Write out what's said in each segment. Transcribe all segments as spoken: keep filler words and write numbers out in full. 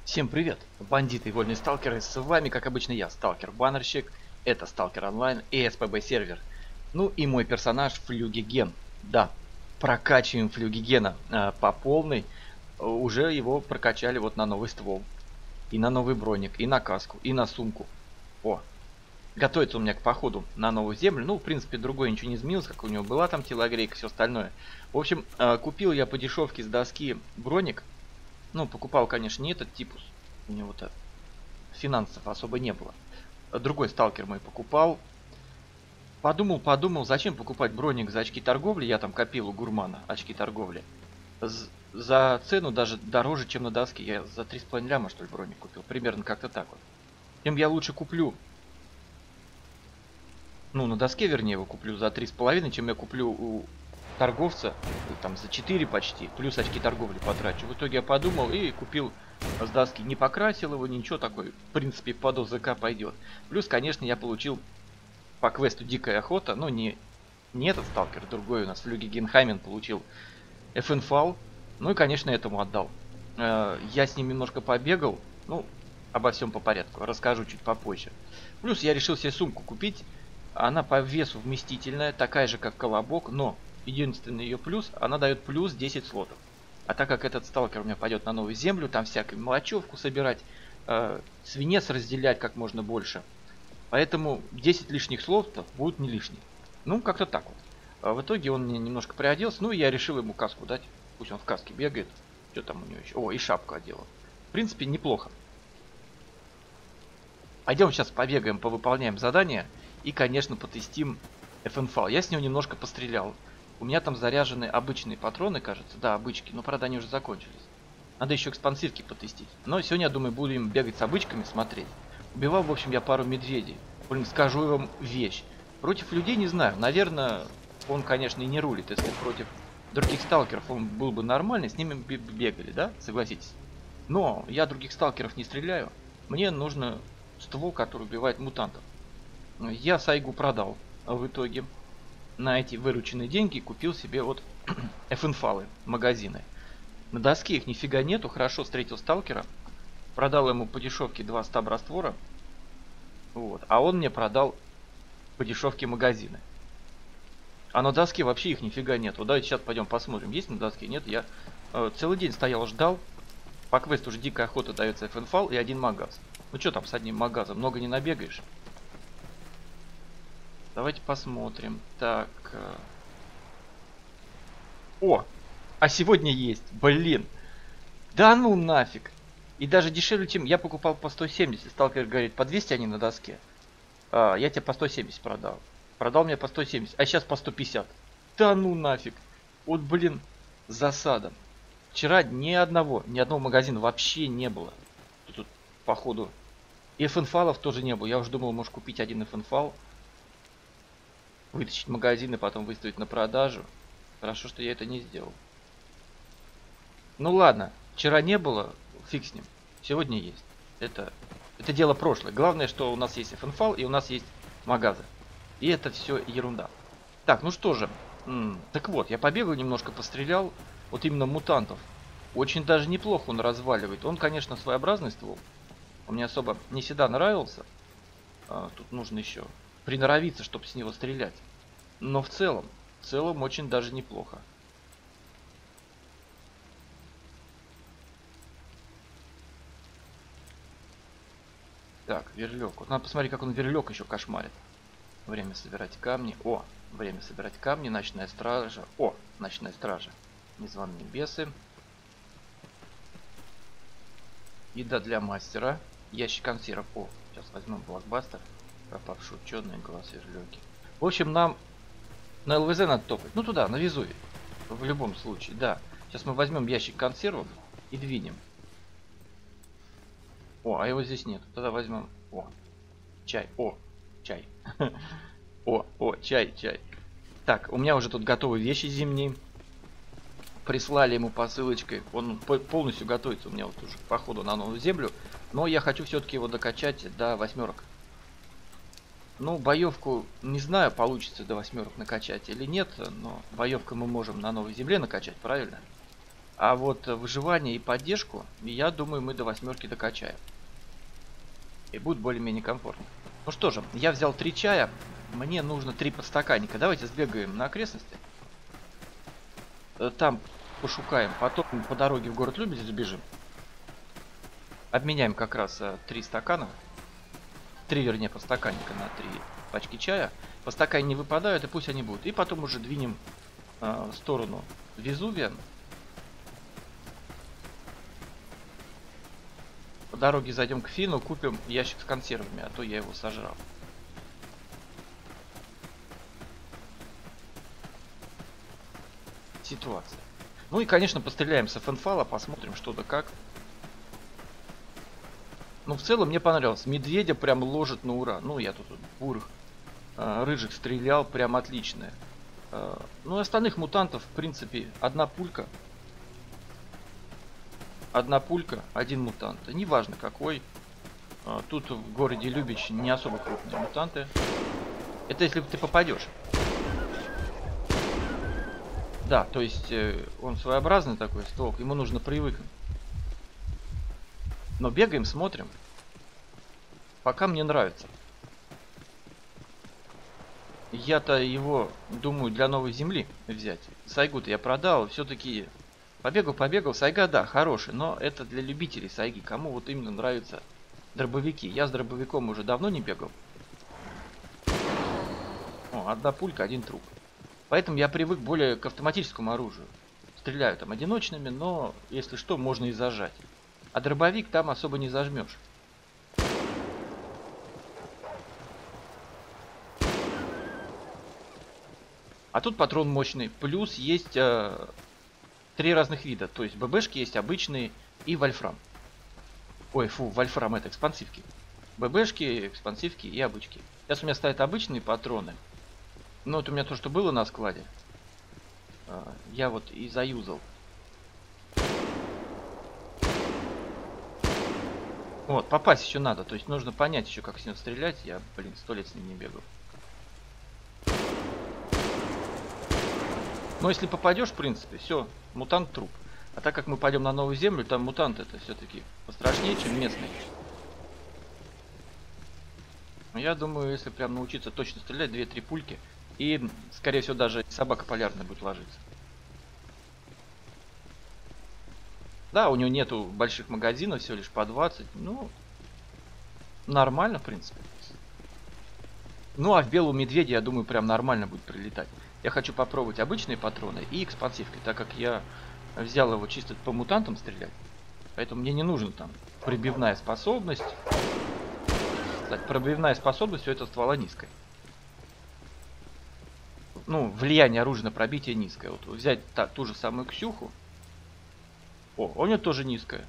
Всем привет, бандиты и вольные сталкеры, с вами как обычно я, сталкер-баннерщик, это сталкер онлайн и эс пэ бэ сервер. Ну и мой персонаж Флюгиген. Да, прокачиваем Флюгигена э, по полной, Э, уже его прокачали вот на новый ствол, и на новый броник, и на каску, и на сумку. О, готовится у меня к походу на новую землю, ну в принципе другой ничего не изменилось, как у него была там телогрейка, все остальное. В общем, э, купил я по дешевке с доски броник. Ну, покупал, конечно, не этот типус. У него-то финансов особо не было. Другой сталкер мой покупал. Подумал, подумал, зачем покупать броник за очки торговли. Я там копил у гурмана очки торговли. З- за цену даже дороже, чем на доске. Я за три с половиной ляма, что ли, броник купил. Примерно как-то так вот. Тем я лучше куплю. Ну, на доске, вернее, его куплю за три с половиной, чем я куплю у торговца. Там за четыре почти. Плюс очки торговли потрачу. В итоге я подумал и купил с доски. Не покрасил его, ничего такой. В принципе, под о зэ ка пойдет. Плюс, конечно, я получил по квесту Дикая Охота. Ну, не, не этот сталкер, другой у нас. Флюги Генхаймен получил эф эн эф эй. Ну и, конечно, этому отдал. Э, Я с ним немножко побегал. Ну, обо всем по порядку. Расскажу чуть попозже. Плюс я решил себе сумку купить. Она по весу вместительная, такая же как колобок, но единственный ее плюс, она дает плюс десять слотов. А так как этот сталкер у меня пойдет на новую землю, там всякую мелочевку собирать, э, свинец разделять как можно больше. Поэтому десять лишних слотов будут не лишние. Ну, как-то так вот. А в итоге он мне немножко приоделся, ну и я решил ему каску дать. Пусть он в каске бегает. Что там у него еще? О, и шапку одела. В принципе, неплохо. Пойдем сейчас побегаем, повыполняем задания. И, конечно, потестим эф эн эф эй. Я с него немножко пострелял. У меня там заряжены обычные патроны, кажется. Да, обычки. Но, правда, они уже закончились. Надо еще экспансивки потестить. Но сегодня, я думаю, будем бегать с обычками, смотреть. Убивал, в общем, я пару медведей. Блин, скажу вам вещь. Против людей не знаю. Наверное, он, конечно, и не рулит. Если против других сталкеров он был бы нормальный, с ними бегали, да? Согласитесь. Но я других сталкеров не стреляю. Мне нужно ствол, который убивает мутантов. Я Сайгу продал в итоге. На эти вырученные деньги купил себе вот эф эн эф эй магазины. На доске их нифига нету. Хорошо встретил сталкера. Продал ему по дешевке два стаб раствора. Вот. А он мне продал по дешевке магазины. А на доске вообще их нифига нету. Давайте сейчас пойдем посмотрим. Есть на доске? Нет. Я э, целый день стоял, ждал. По квесту уже Дикая Охота дается эф эн эф эй и один магаз. Ну что там с одним магазом? Много не набегаешь. Давайте посмотрим. Так. Э... О! А сегодня есть. Блин. Да ну нафиг. И даже дешевле, чем я покупал по сто семьдесят. Сталкер говорит, по двести они на доске. А, я тебе по сто семьдесят продал. Продал мне по сто семьдесят. А сейчас по сто пятьдесят. Да ну нафиг. Вот блин. Засада. Вчера ни одного, ни одного магазина вообще не было. Тут, походу. И эф эн эф эй тоже не было. Я уже думал, может купить один эф эн эф эй. Вытащить магазин и потом выставить на продажу. Хорошо, что я это не сделал. Ну ладно. Вчера не было. Фиг с ним. Сегодня есть. Это, это дело прошлое. Главное, что у нас есть эф эн эф эй и у нас есть магазы. И это все ерунда. Так, ну что же. М-м, так вот, я побегал немножко, пострелял. Вот именно мутантов. Очень даже неплохо он разваливает. Он, конечно, своеобразный ствол. Он мне особо не всегда нравился. А, тут нужно еще приноровиться, чтобы с него стрелять. Но в целом, в целом очень даже неплохо. Так, верлек. Вот надо посмотреть, как он верлек еще кошмарит. Время собирать камни. О, время собирать камни. Ночная стража. О, ночная стража. Незваные бесы. Еда для мастера. Ящик консервов. О, сейчас возьмем блокбастер. Пропавший ученый, глаз верлеки. В общем, нам на эл вэ зэ надо топать. Ну туда, на Везувий. В любом случае, да. Сейчас мы возьмем ящик консервов и двинем. О, а его здесь нет. Тогда возьмем. О, чай. О, чай. О, о, чай, чай. Так, у меня уже тут готовы вещи зимние. Прислали ему посылочкой. Он полностью готовится у меня вот уже по ходу на новую землю. Но я хочу все-таки его докачать до восьмерок. Ну, боевку не знаю, получится до восьмерок накачать или нет. Но боевку мы можем на новой земле накачать, правильно? А вот выживание и поддержку, я думаю, мы до восьмерки докачаем. И будет более-менее комфортно. Ну что же, я взял три чая. Мне нужно три подстаканника. Давайте сбегаем на окрестности. Там пошукаем. Потом по дороге в город Любитель забежим. Обменяем как раз три стакана. Три, вернее, подстаканника на три пачки чая. По стакане не выпадают, и пусть они будут. И потом уже двинем э, в сторону Везувия. По дороге зайдем к Фину, купим ящик с консервами, а то я его сожрал. Ситуация. Ну и, конечно, постреляем с Эфенфала, посмотрим, что да как. Ну, в целом, мне понравилось. Медведя прям ложит на ура. Ну, я тут бурых, э, рыжих стрелял, прям отлично. Э, ну, остальных мутантов, в принципе, одна пулька. Одна пулька, один мутант. Неважно какой. Э, тут в городе Любич не особо крупные мутанты. Это если ты попадешь. Да, то есть э, он своеобразный такой ствол, ему нужно привыкнуть. Но бегаем, смотрим. Пока мне нравится. Я-то его, думаю, для новой земли взять. Сайгу-то я продал, все-таки побегал, побегал. Сайга, да, хороший, но это для любителей сайги. Кому вот именно нравятся дробовики. Я с дробовиком уже давно не бегал. О, одна пулька, один труп. Поэтому я привык более к автоматическому оружию. Стреляю там одиночными, но если что, можно и зажать. А дробовик там особо не зажмешь. А тут патрон мощный. Плюс есть э, три разных вида. То есть ББшки есть обычные и вольфрам. Ой, фу, вольфрам это экспансивки. ББшки, экспансивки и обычки. Сейчас у меня стоят обычные патроны. Ну вот у меня то, что было на складе. Э, я вот и заюзал. Вот, попасть еще надо. То есть нужно понять еще, как с ним стрелять. Я, блин, сто лет с ним не бегал. Но если попадешь, в принципе, все, мутант труп. А так как мы пойдем на новую землю, там мутант это все-таки пострашнее, чем местный. Я думаю, если прям научиться точно стрелять, две-три пульки, и, скорее всего, даже собака полярная будет ложиться. Да, у него нету больших магазинов, всего лишь по двадцать. Ну, нормально, в принципе. Ну, а в белого медведя, я думаю, прям нормально будет прилетать. Я хочу попробовать обычные патроны и экспансивки, так как я взял его чисто по мутантам стрелять. Поэтому мне не нужна там пробивная способность. Кстати, пробивная способность у этого ствола низкая. Ну, влияние оружия на пробитие низкое. Вот взять та, ту же самую Ксюху. О, у нее тоже низкая.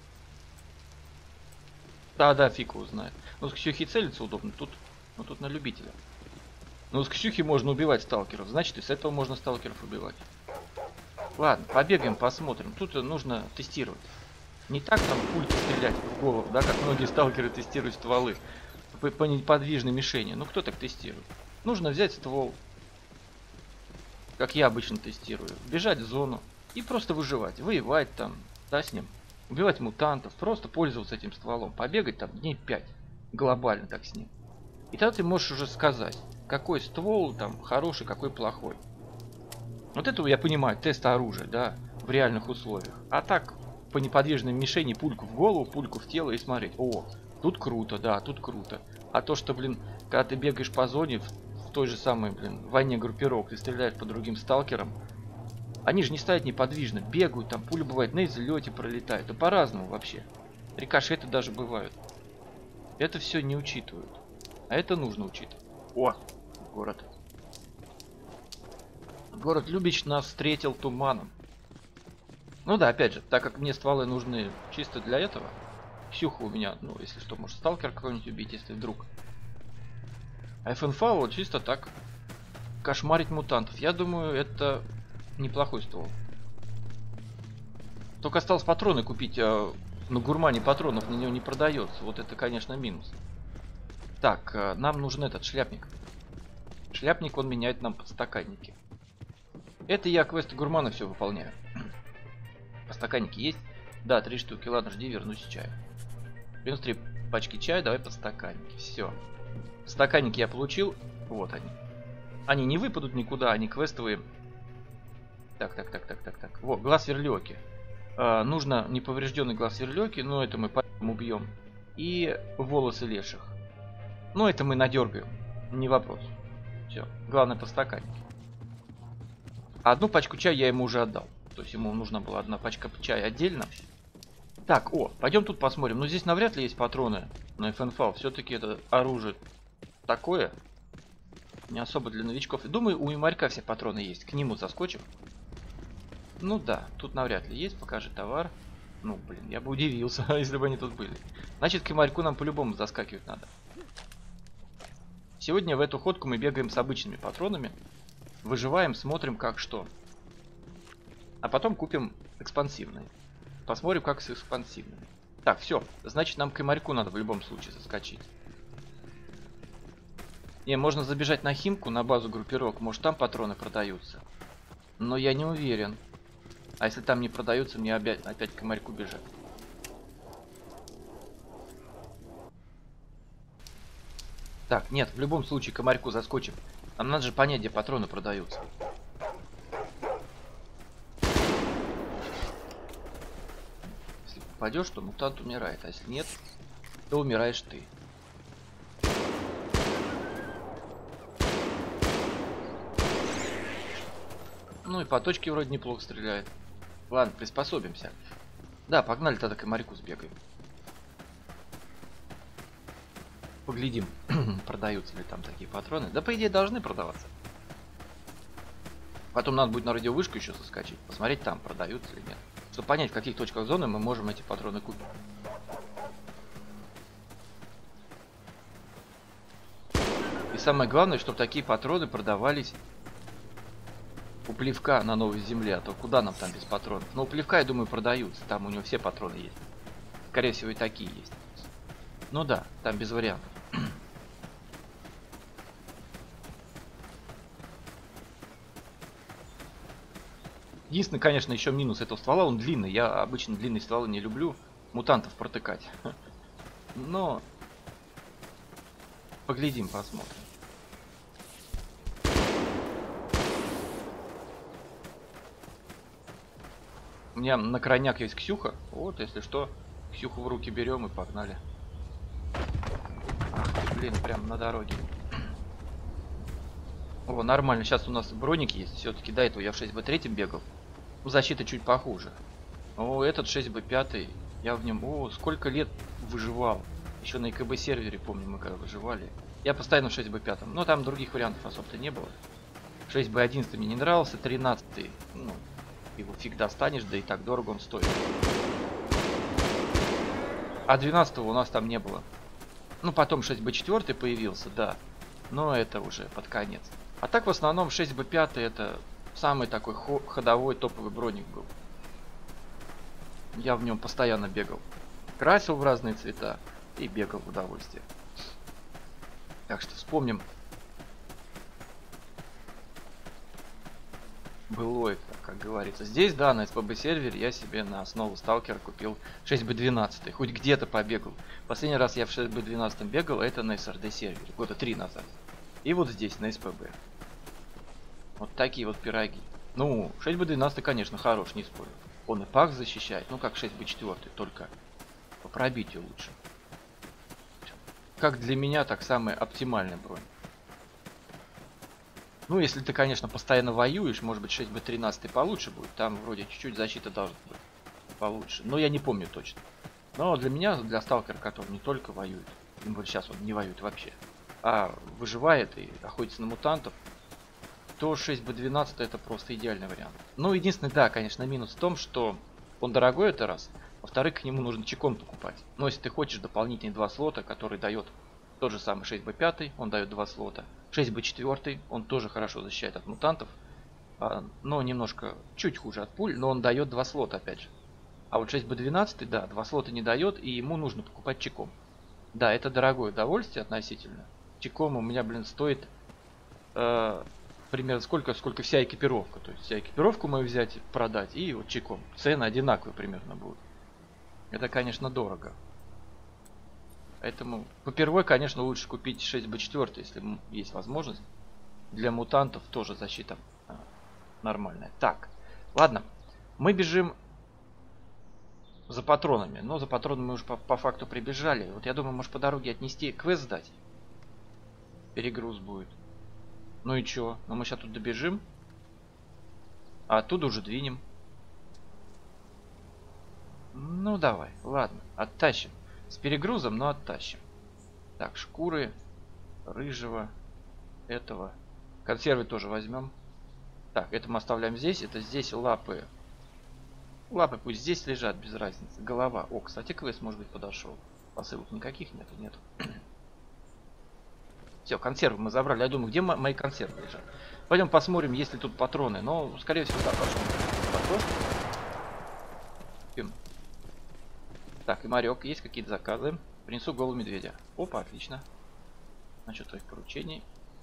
Да, да, фиг его знает. Но с Ксюхи целиться удобно. Тут, ну, тут на любителя. Ну, с Ксюхи можно убивать сталкеров. Значит, и с этого можно сталкеров убивать. Ладно, побегаем, посмотрим. Тут нужно тестировать. Не так там пульки стрелять в голову, да, как многие сталкеры тестируют стволы. По, по неподвижной мишени. Ну, кто так тестирует? Нужно взять ствол. Как я обычно тестирую. Бежать в зону. И просто выживать. Воевать там, да, с ним. Убивать мутантов. Просто пользоваться этим стволом. Побегать там дней пять. Глобально так с ним. И тогда ты можешь уже сказать, какой ствол там хороший, какой плохой. Вот этого я понимаю, тест оружия, да, в реальных условиях. А так, по неподвижной мишени, пульку в голову, пульку в тело и смотреть. О, тут круто, да, тут круто. А то, что, блин, когда ты бегаешь по зоне, в, в той же самой, блин, войне группировок, ты стреляешь по другим сталкерам, они же не стоят неподвижно, бегают, там пуля бывает на излете пролетает, да по-разному вообще. Рикошеты даже бывают. Это все не учитывают. А это нужно учитывать. О, город. Город Любич нас встретил туманом. Ну да, опять же, так как мне стволы нужны чисто для этого. Ксюха у меня, ну, если что, может сталкер какой-нибудь убить, если вдруг. А ФНФ вот чисто так. Кошмарить мутантов. Я думаю, это неплохой ствол. Только осталось патроны купить. А на гурмане патронов на него не продается. Вот это, конечно, минус. Так, нам нужен этот шляпник. Шляпник, он меняет нам подстаканники. Это я квесты гурмана все выполняю. Подстаканники есть? Да, три штуки. Ладно, жди, вернусь чаю. Минус три пачки чая, давай подстаканники. Все. Стаканники я получил. Вот они. Они не выпадут никуда, они квестовые. Так, так, так, так, так, так. Во, глаз верлёки. А, нужно неповрежденный глаз верлёки, но это мы потом убьем. И волосы леших. Ну, это мы надергаем. Не вопрос. Все. Главное подстаканники. Одну пачку чая я ему уже отдал. То есть ему нужна была одна пачка чая отдельно. Так, о, пойдем тут посмотрим. Но здесь навряд ли есть патроны на эф эн эф. Все-таки это оружие такое. Не особо для новичков. Думаю, у Имарька все патроны есть. К нему заскочим. Ну да, тут навряд ли есть. Покажи товар. Ну, блин, я бы удивился, если бы они тут были. Значит, к Имарьку нам по-любому заскакивать надо. Сегодня в эту ходку мы бегаем с обычными патронами. Выживаем, смотрим как что. А потом купим экспансивные. Посмотрим, как с экспансивными. Так, все. Значит, нам к Имарьку надо в любом случае заскочить. Не, можно забежать на Химку, на базу группировок. Может, там патроны продаются. Но я не уверен. А если там не продаются, мне опять, опять к Имарьку бежать. Так, нет, в любом случае к Имарьку заскочим. Нам надо же понять, где патроны продаются. Если попадешь, то мутант умирает. А если нет, то умираешь ты. Ну и по точке вроде неплохо стреляет. Ладно, приспособимся. Да, погнали тогда к Имарьку сбегаем. Поглядим, продаются ли там такие патроны. Да, по идее, должны продаваться. Потом надо будет на радиовышку еще соскочить, посмотреть там, продаются или нет. Чтобы понять, в каких точках зоны мы можем эти патроны купить. И самое главное, чтобы такие патроны продавались у Плевка на Новой Земле. А то куда нам там без патронов? Но у Плевка, я думаю, продаются. Там у него все патроны есть. Скорее всего, и такие есть. Ну да, там без вариантов. Единственное, конечно, еще минус этого ствола, он длинный. Я обычно длинные стволы не люблю. Мутантов протыкать. Но поглядим, посмотрим. У меня на крайняк есть Ксюха. Вот, если что, Ксюху в руки берем и погнали. Ах ты, блин, прям на дороге. О, нормально. Сейчас у нас броник есть. Все-таки до этого я в шесть бэ три бегал. Ну, защита чуть похуже. О, этот шесть бэ пять. Я в нем... О, сколько лет выживал. Еще на и ка бэ сервере, помню, мы когда выживали. Я постоянно в шесть бэ пять. Но там других вариантов особо-то не было. шесть бэ один мне не нравился. тринадцатый. Ну, его фиг достанешь, да и так дорого он стоит. А двенадцатого у нас там не было. Ну, потом шесть бэ четыре появился, да. Но это уже под конец. А так в основном шесть бэ пять это самый такой ходовой топовый броник был. Я в нем постоянно бегал. Красил в разные цвета и бегал в удовольствие. Так что вспомним. Было это, как говорится. Здесь, да, на эс пэ бэ сервере я себе на основу сталкера купил шесть бэ двенадцать. Хоть где-то побегал. Последний раз я в шесть бэ двенадцать бегал, это на эс эр дэ сервере. Года три назад. И вот здесь, на эс пэ бэ. Вот такие вот пироги. Ну, шесть бэ двенадцать, конечно, хорош, не спорю. Он и пак защищает, ну как шесть бэ четыре, только по пробитию лучше. Как для меня, так самая оптимальная бронь. Ну, если ты, конечно, постоянно воюешь, может быть, шесть бэ тринадцать получше будет. Там вроде чуть-чуть защита должна быть получше. Но я не помню точно. Но для меня, для сталкера, который не только воюет, тем более сейчас он не воюет вообще, а выживает и охотится на мутантов, то шесть бэ двенадцать это просто идеальный вариант. Ну, единственный, да, конечно, минус в том, что он дорогой, это раз. Во-вторых, к нему нужно чеком покупать. Но если ты хочешь дополнительные два слота, который дает тот же самый шесть бэ пять, он дает два слота. шесть бэ четыре, он тоже хорошо защищает от мутантов. Но немножко, чуть хуже от пуль, но он дает два слота опять же. А вот шесть бэ двенадцать, да, два слота не дает, и ему нужно покупать чеком. Да, это дорогое удовольствие относительно. Чеком у меня, блин, стоит... Э, примерно сколько, сколько вся экипировка. То есть вся экипировку мы взять, продать и вот чеком. Цены одинаковые примерно будут. Это, конечно, дорого. Поэтому попервой, конечно, лучше купить шесть бэ четыре, если есть возможность. Для мутантов тоже защита нормальная. Так, ладно. Мы бежим за патронами. Но за патронами мы уже по, по факту прибежали. Вот я думаю, может по дороге отнести квест сдать. Перегруз будет. Ну и чё? Ну мы сейчас тут добежим. А оттуда уже двинем. Ну давай, ладно, оттащим. С перегрузом, но оттащим. Так, шкуры рыжего, этого. Консервы тоже возьмем. Так, это мы оставляем здесь. Это здесь лапы. Лапы пусть здесь лежат, без разницы. Голова. О, кстати, квест, может быть, подошел. Посылок никаких нету, нет. Все, консервы мы забрали. Я думаю, где мои консервы лежат? Пойдем посмотрим, есть ли тут патроны. Но, скорее всего, да, пошел. Так, и Марек, есть какие-то заказы? Принесу голову медведя. Опа, отлично. Насчет твоих поручений.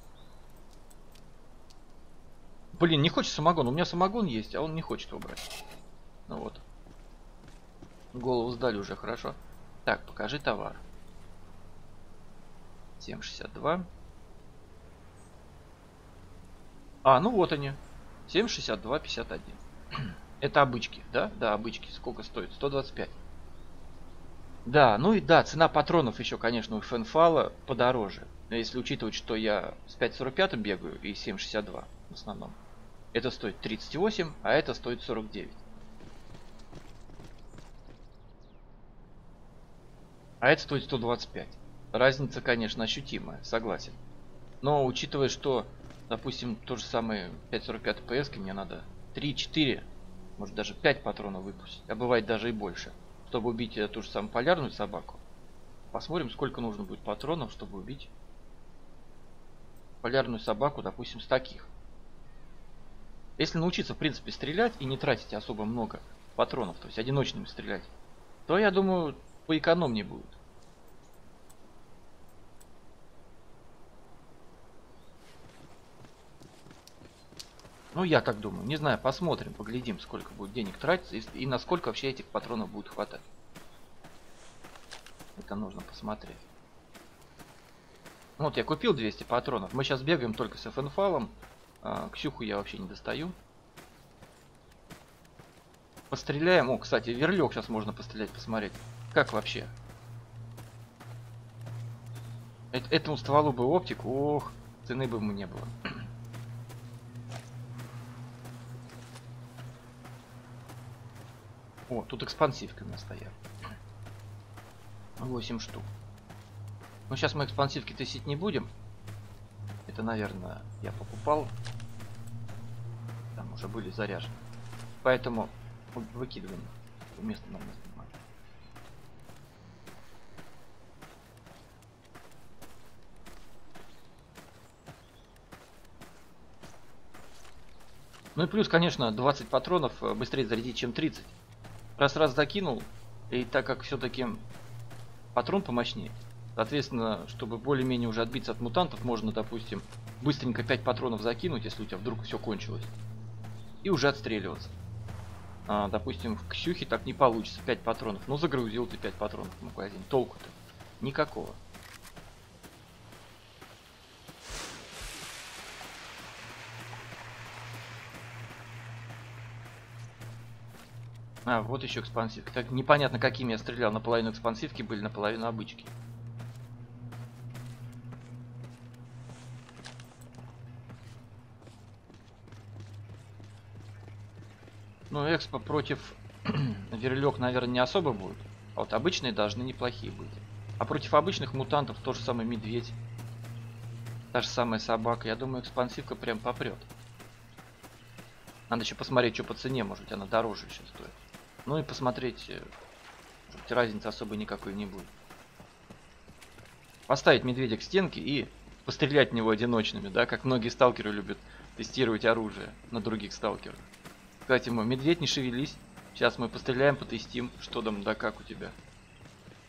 Блин, не хочет самогон. У меня самогон есть, а он не хочет его брать. Ну вот. Голову сдали уже, хорошо. Так, покажи товар. семь шестьдесят два. А, ну вот они. семь шестьдесят два пятьдесят один. Это обычки, да? Да, обычки. Сколько стоит? сто двадцать пять. Да, ну и да, цена патронов еще, конечно, у Фенфала подороже. Если учитывать, что я с пять сорок пять бегаю и семь шестьдесят два в основном. Это стоит тридцать восемь, а это стоит сорок девять. А это стоит сто двадцать пять. Разница, конечно, ощутимая, согласен. Но учитывая, что, допустим, то же самое пять сорок пять пэ эс мне надо три-четыре, может даже пять патронов выпустить, а бывает даже и больше, чтобы убить ту же самую полярную собаку. Посмотрим, сколько нужно будет патронов, чтобы убить полярную собаку, допустим, с таких. Если научиться, в принципе, стрелять и не тратить особо много патронов, то есть одиночными стрелять, то, я думаю, поэкономнее будет. Ну, я так думаю. Не знаю, посмотрим, поглядим, сколько будет денег тратиться и, и насколько вообще этих патронов будет хватать. Это нужно посмотреть. Вот, я купил двести патронов. Мы сейчас бегаем только с Фенфалом. А, Ксюху я вообще не достаю. Постреляем. О, кстати, верлёк сейчас можно пострелять, посмотреть. Как вообще? Эт этому стволу бы оптику. Ох, цены бы ему не было. О, тут экспансивка у меня стоят. восемь штук. Ну, сейчас мы экспансивки тестить не будем. Это, наверное, я покупал. Там уже были заряжены. Поэтому выкидываем. Место нам не занимает. Ну и плюс, конечно, двадцать патронов быстрее зарядить, чем тридцать. Раз-раз закинул, и так как все-таки патрон помощнее, соответственно, чтобы более-менее уже отбиться от мутантов, можно, допустим, быстренько пять патронов закинуть, если у тебя вдруг все кончилось, и уже отстреливаться. А, допустим, в Ксюхе так не получится, пять патронов. Ну, загрузил ты пять патронов в магазин. Толку-то никакого. А, вот еще экспансивки. Так непонятно, какими я стрелял. Наполовину экспансивки были, наполовину обычки. Ну, экспо против верлёк, наверное, не особо будет. А вот обычные должны неплохие быть. А против обычных мутантов тот же самый медведь. Та же самая собака. Я думаю, экспансивка прям попрет. Надо еще посмотреть, что по цене, может быть, она дороже еще стоит. Ну и посмотреть, может, разницы особой никакой не будет. Поставить медведя к стенке и пострелять в него одиночными, да, как многие сталкеры любят тестировать оружие на других сталкерах. Кстати, мой медведь, не шевелись. Сейчас мы постреляем, потестим, что там, да как у тебя.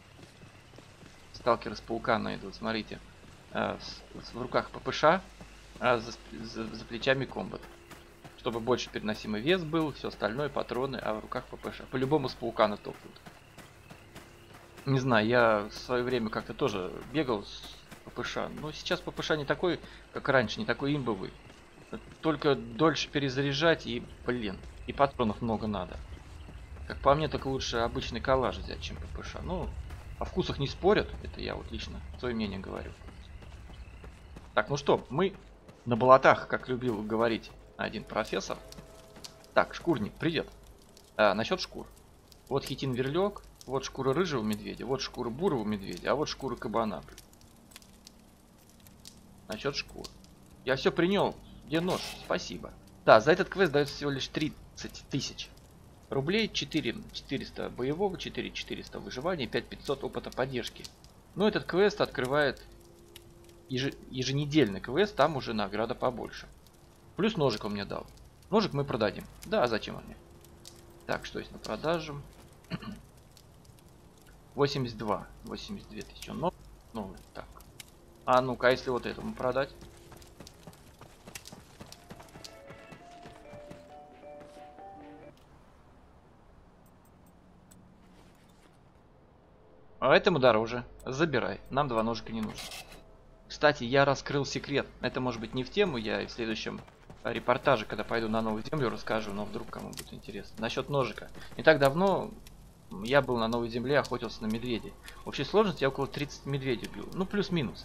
Сталкеры с паука найдут, смотрите. В руках ППШ, а за, за, за плечами комбат. Чтобы больше переносимый вес был, все остальное, патроны, а в руках ППШ. По-любому с паука натопнут. Не знаю, я в свое время как-то тоже бегал с ППШ, но сейчас ППШ не такой, как раньше, не такой имбовый. Только дольше перезаряжать и, блин, и патронов много надо. Как по мне, так лучше обычный калаш взять, чем ППШ. Ну, о вкусах не спорят, это я вот лично свое мнение говорю. Так, ну что, мы на болотах, как любил говорить один профессор. Так, шкурник, привет. А, насчет шкур. Вот хитин верлек, вот шкура рыжего медведя, вот шкура бурого медведя, а вот шкура кабана. Насчет шкур. Я все принял. Где нож? Спасибо. Да, за этот квест дается всего лишь тридцать тысяч рублей, четыре четыреста боевого, четыре четыреста выживания, пять пятьсот опыта поддержки. Но этот квест открывает еж... еженедельный квест, там уже награда побольше. Плюс ножик он мне дал. Ножик мы продадим. Да, а зачем он мне? Так, что есть на продажу? восемьдесят два. восемьдесят две тысячи. Он новый. Так. А ну-ка, если вот этому продать? А этому дороже. Забирай. Нам два ножика не нужно. Кстати, я раскрыл секрет. Это может быть не в тему. Я и в следующем репортаже, когда пойду на Новую Землю, расскажу. Но вдруг кому будет интересно. Насчет ножика. Не так давно я был на Новой Земле, охотился на медведей. В общей сложности я около тридцати медведей убил. Ну, плюс-минус.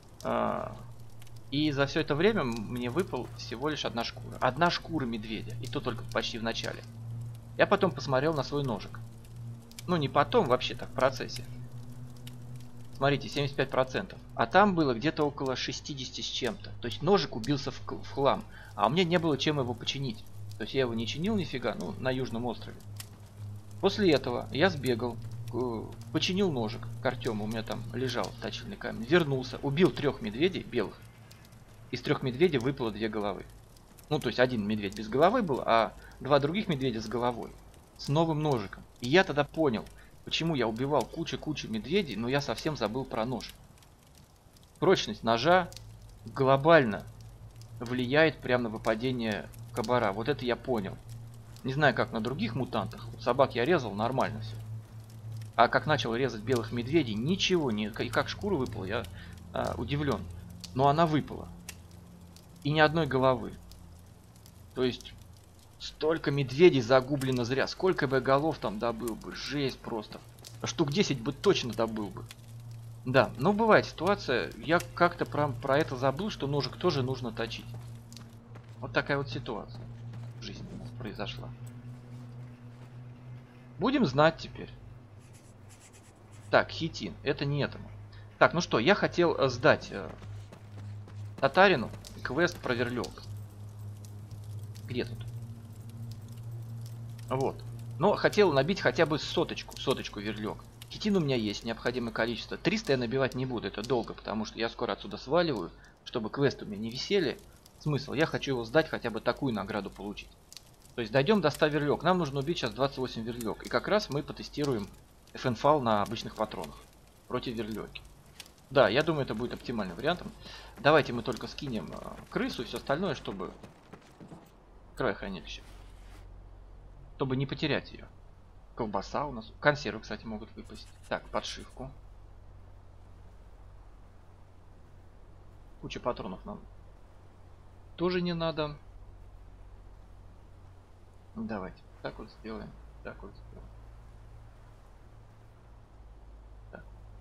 И за все это время мне выпал всего лишь одна шкура. Одна шкура медведя. И то только почти в начале. Я потом посмотрел на свой ножик. Ну, не потом, вообще так, в процессе. Смотрите, семьдесят пять процентов. А там было где-то около шестидесяти с чем-то. То есть ножик убился в, в хлам. А у меня не было чем его починить. То есть я его не чинил нифига, ну, на Южном острове. После этого я сбегал, починил ножик к Артему. У меня там лежал точильный камень. Вернулся, убил трех медведей белых. Из трех медведей выпало две головы. Ну, то есть один медведь без головы был, а два других медведя с головой. С новым ножиком. И я тогда понял, почему я убивал кучу-кучу медведей, но я совсем забыл про нож. Прочность ножа глобально влияет прямо на выпадение кабара. Вот это я понял. Не знаю, как на других мутантах. Вот собак я резал, нормально все. А как начал резать белых медведей, ничего не... И как шкура выпала, я а, удивлен. Но она выпала. И ни одной головы. То есть... Столько медведей загублено зря. Сколько бы голов там добыл бы. Жесть просто. Штук десять бы точно добыл бы. Да, но бывает ситуация. Я как-то про, про это забыл, что ножик тоже нужно точить. Вот такая вот ситуация в жизни у нас произошла. Будем знать теперь. Так, хитин. Это не этому. Так, ну что, я хотел сдать э, татарину квест про верлёк. Где тут? Вот. Но хотел набить хотя бы соточку, соточку верлёк. Хитин у меня есть, необходимое количество. триста я набивать не буду, это долго, потому что я скоро отсюда сваливаю, чтобы квесты у меня не висели. Смысл, я хочу его сдать, хотя бы такую награду получить. То есть дойдем до ста верлёк. Нам нужно убить сейчас двадцать восемь верлёк. И как раз мы потестируем эф эн эф эй на обычных патронах против верлёки. Да, я думаю, это будет оптимальным вариантом. Давайте мы только скинем крысу и все остальное, чтобы... Край хранилища. Чтобы не потерять ее. Колбаса у нас. Консервы, кстати, могут выпасть. Так, подшивку. Куча патронов нам тоже не надо. Давайте. Так вот сделаем. Так вот сделаем. Так.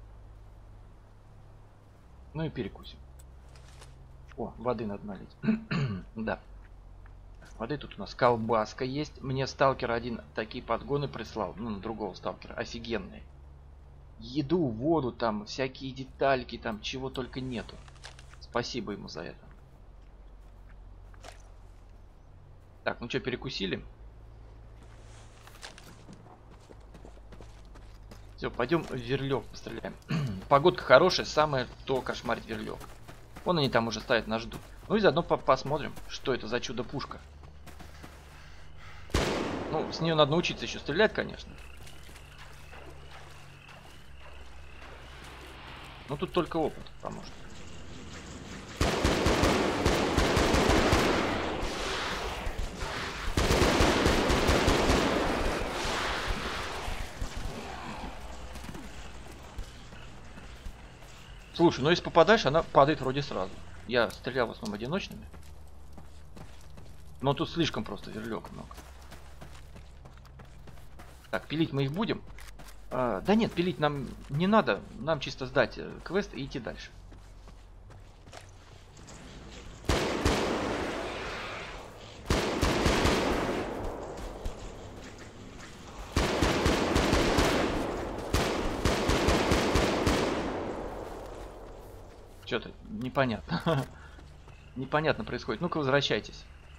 Ну и перекусим. О, воды надо налить. Да. Воды тут у нас колбаска есть. Мне сталкер один такие подгоны прислал. Ну, на другого сталкера. Офигенные. Еду, воду, там, всякие детальки, там, чего только нету. Спасибо ему за это. Так, ну что, перекусили? Все, пойдем в верлёк постреляем. Погодка хорошая, самое то кошмарить верлёк. Вон они там уже стоят, нас ждут. Ну и заодно по посмотрим, что это за чудо-пушка. Ну, с нее надо научиться еще стрелять, конечно. Ну, тут только опыт поможет. Слушай, ну если попадаешь, она падает вроде сразу. Я стрелял в основном одиночными. Но тут слишком просто верлёк много. Так, пилить мы их будем? А, да нет, пилить нам не надо. Нам чисто сдать квест и идти дальше. Что-то непонятно. Непонятно происходит. Ну-ка, возвращайтесь.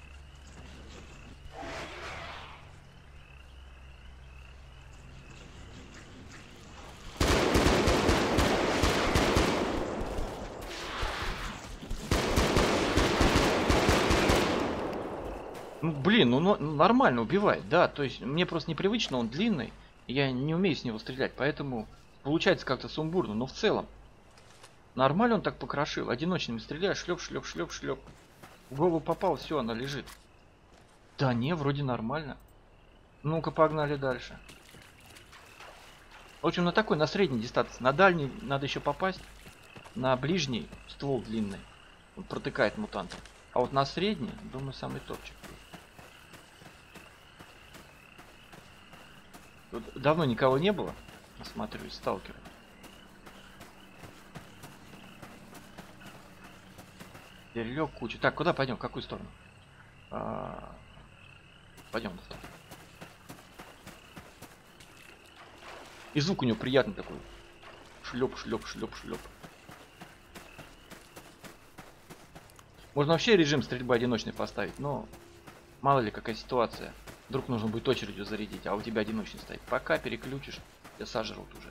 Ну, блин, ну, ну нормально убивает, да. То есть мне просто непривычно, он длинный. И я не умею с него стрелять, поэтому получается как-то сумбурно. Но в целом нормально он так покрошил. Одиночными стреляешь, шлеп, шлеп, шлеп, шлеп. В голову попал, все, она лежит. Да не, вроде нормально. Ну-ка, погнали дальше. В общем, на такой, на средней дистанции. На дальний надо еще попасть. На ближний ствол длинный. Он протыкает мутантов. А вот на средний, думаю, самый топчик. Тут давно никого не было. Осматриваюсь, сталкеры. Верлёк куча. Так, куда пойдем? В какую сторону? А... Пойдем на сторону. И звук у него приятный такой. Шлеп, шлеп, шлеп, шлеп. Можно вообще режим стрельбы одиночный поставить, но мало ли какая ситуация. Вдруг нужно будет очередью зарядить, а у тебя одиночный стоит. Пока переключишь, тебя сожрут уже.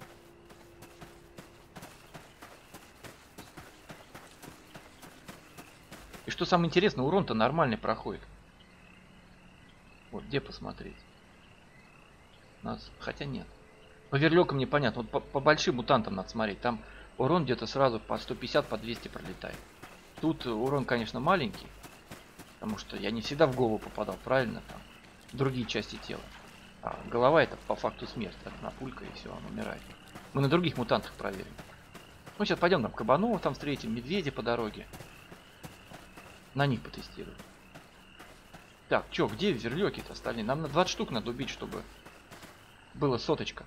И что самое интересное, урон-то нормальный проходит. Вот, где посмотреть? Нас... Хотя нет. По верлёкам непонятно. Вот по, по большим мутантам надо смотреть. Там урон где-то сразу по сто пятьдесят, по двести пролетает. Тут урон, конечно, маленький. Потому что я не всегда в голову попадал, правильно? Там другие части тела. А голова это по факту смерть. Одна пулька и все, он умирает. Мы на других мутантах проверим. Ну, сейчас пойдем там кабанов там встретим, медведя по дороге. На них потестируем. Так, чё, где верлёки-то остальные? Нам на двадцать штук надо убить, чтобы было соточка.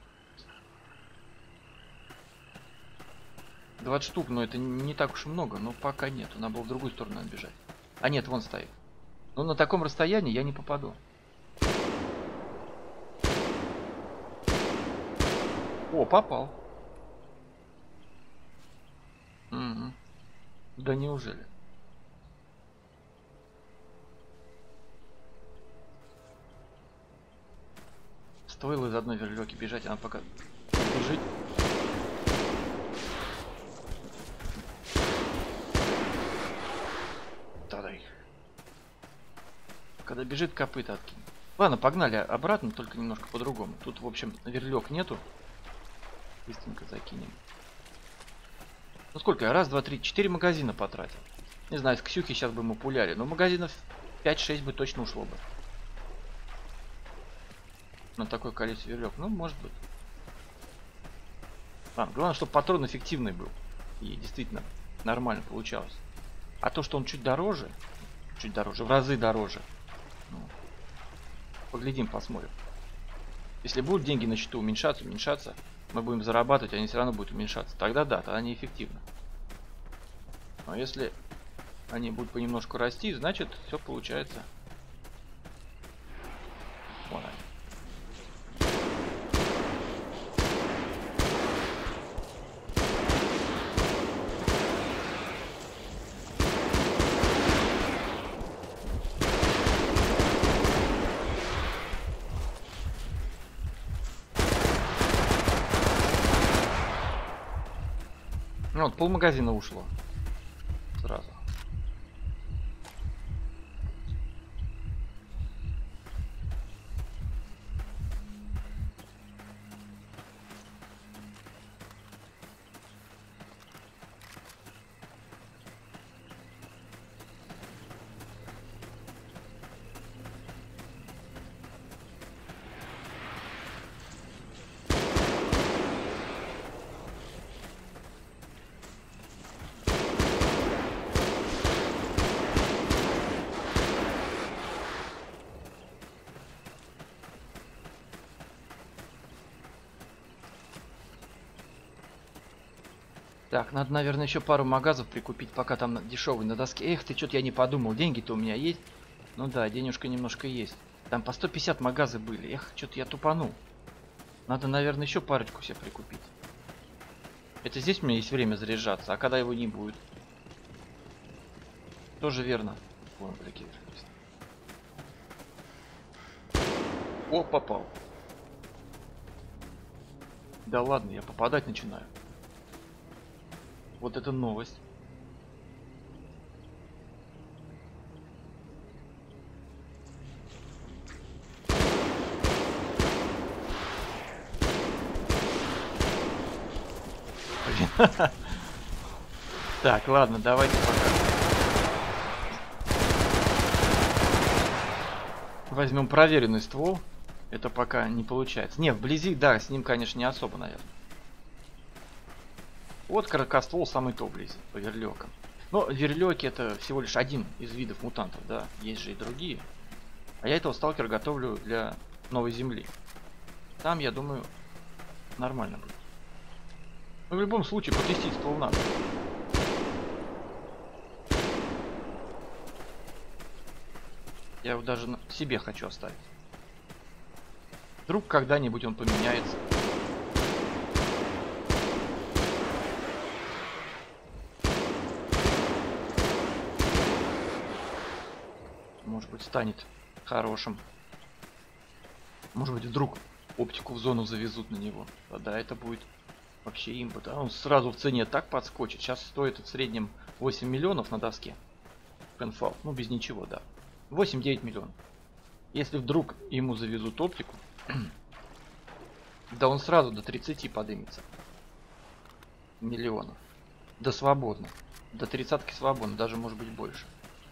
двадцать штук, но это не так уж и много. Но пока нет, надо было в другую сторону бежать. А нет, вон стоит. Но на таком расстоянии я не попаду. О, попал. Угу. Да неужели? Стоило из одной верлёки бежать, она пока бежит. Тадай. Когда бежит, копыта откинь. Ладно, погнали обратно, только немножко по-другому. Тут, в общем, верлёк нету. Быстренько закинем. Ну сколько я? Раз, два, три, четыре магазина потратил. Не знаю, с Ксюхи сейчас бы мы пуляли, но магазинов пять-шесть бы точно ушло бы. На такое количество верлёк. Ну, может быть. А, главное, чтобы патрон эффективный был. И действительно нормально получалось. А то, что он чуть дороже, чуть дороже, в разы дороже. Ну, поглядим, посмотрим. Если будут деньги на счету уменьшаться, уменьшаться, мы будем зарабатывать, они все равно будут уменьшаться. Тогда да, тогда они эффективны. Но если они будут понемножку расти, значит все получается. Вон они. Ну, вот полмагазина ушло. Сразу. Так, надо, наверное, еще пару магазов прикупить, пока там дешевый на доске. Эх ты, что-то я не подумал. Деньги-то у меня есть. Ну да, денежка немножко есть. Там по сто пятьдесят магазы были. Эх, что-то я тупанул. Надо, наверное, еще парочку себе прикупить. Это здесь у меня есть время заряжаться, а когда его не будет? Тоже верно. Вон, такие. О, попал. Да ладно, я попадать начинаю. Вот это новость. Так, ладно, давайте пока. Возьмем проверенный ствол. Это пока не получается. Не, вблизи, да, с ним, конечно, не особо, наверное. Вот короткоствол самый топ вблизи, по верлёкам. Но верлёки это всего лишь один из видов мутантов, да. Есть же и другие. А я этого сталкера готовлю для новой земли. Там, я думаю, нормально будет. Но в любом случае потестить ствол надо. Я его даже на себе хочу оставить. Вдруг когда-нибудь он поменяется. Может быть, станет хорошим. Может быть, вдруг оптику в зону завезут на него. Тогда это будет вообще имба. Да? Он сразу в цене так подскочит. Сейчас стоит в среднем восемь миллионов на доске. Фенфал. Ну, без ничего, да. восемь-девять миллионов. Если вдруг ему завезут оптику, да он сразу до тридцати подымется. Миллионов. Да свободно. До тридцатки свободно. Даже может быть больше.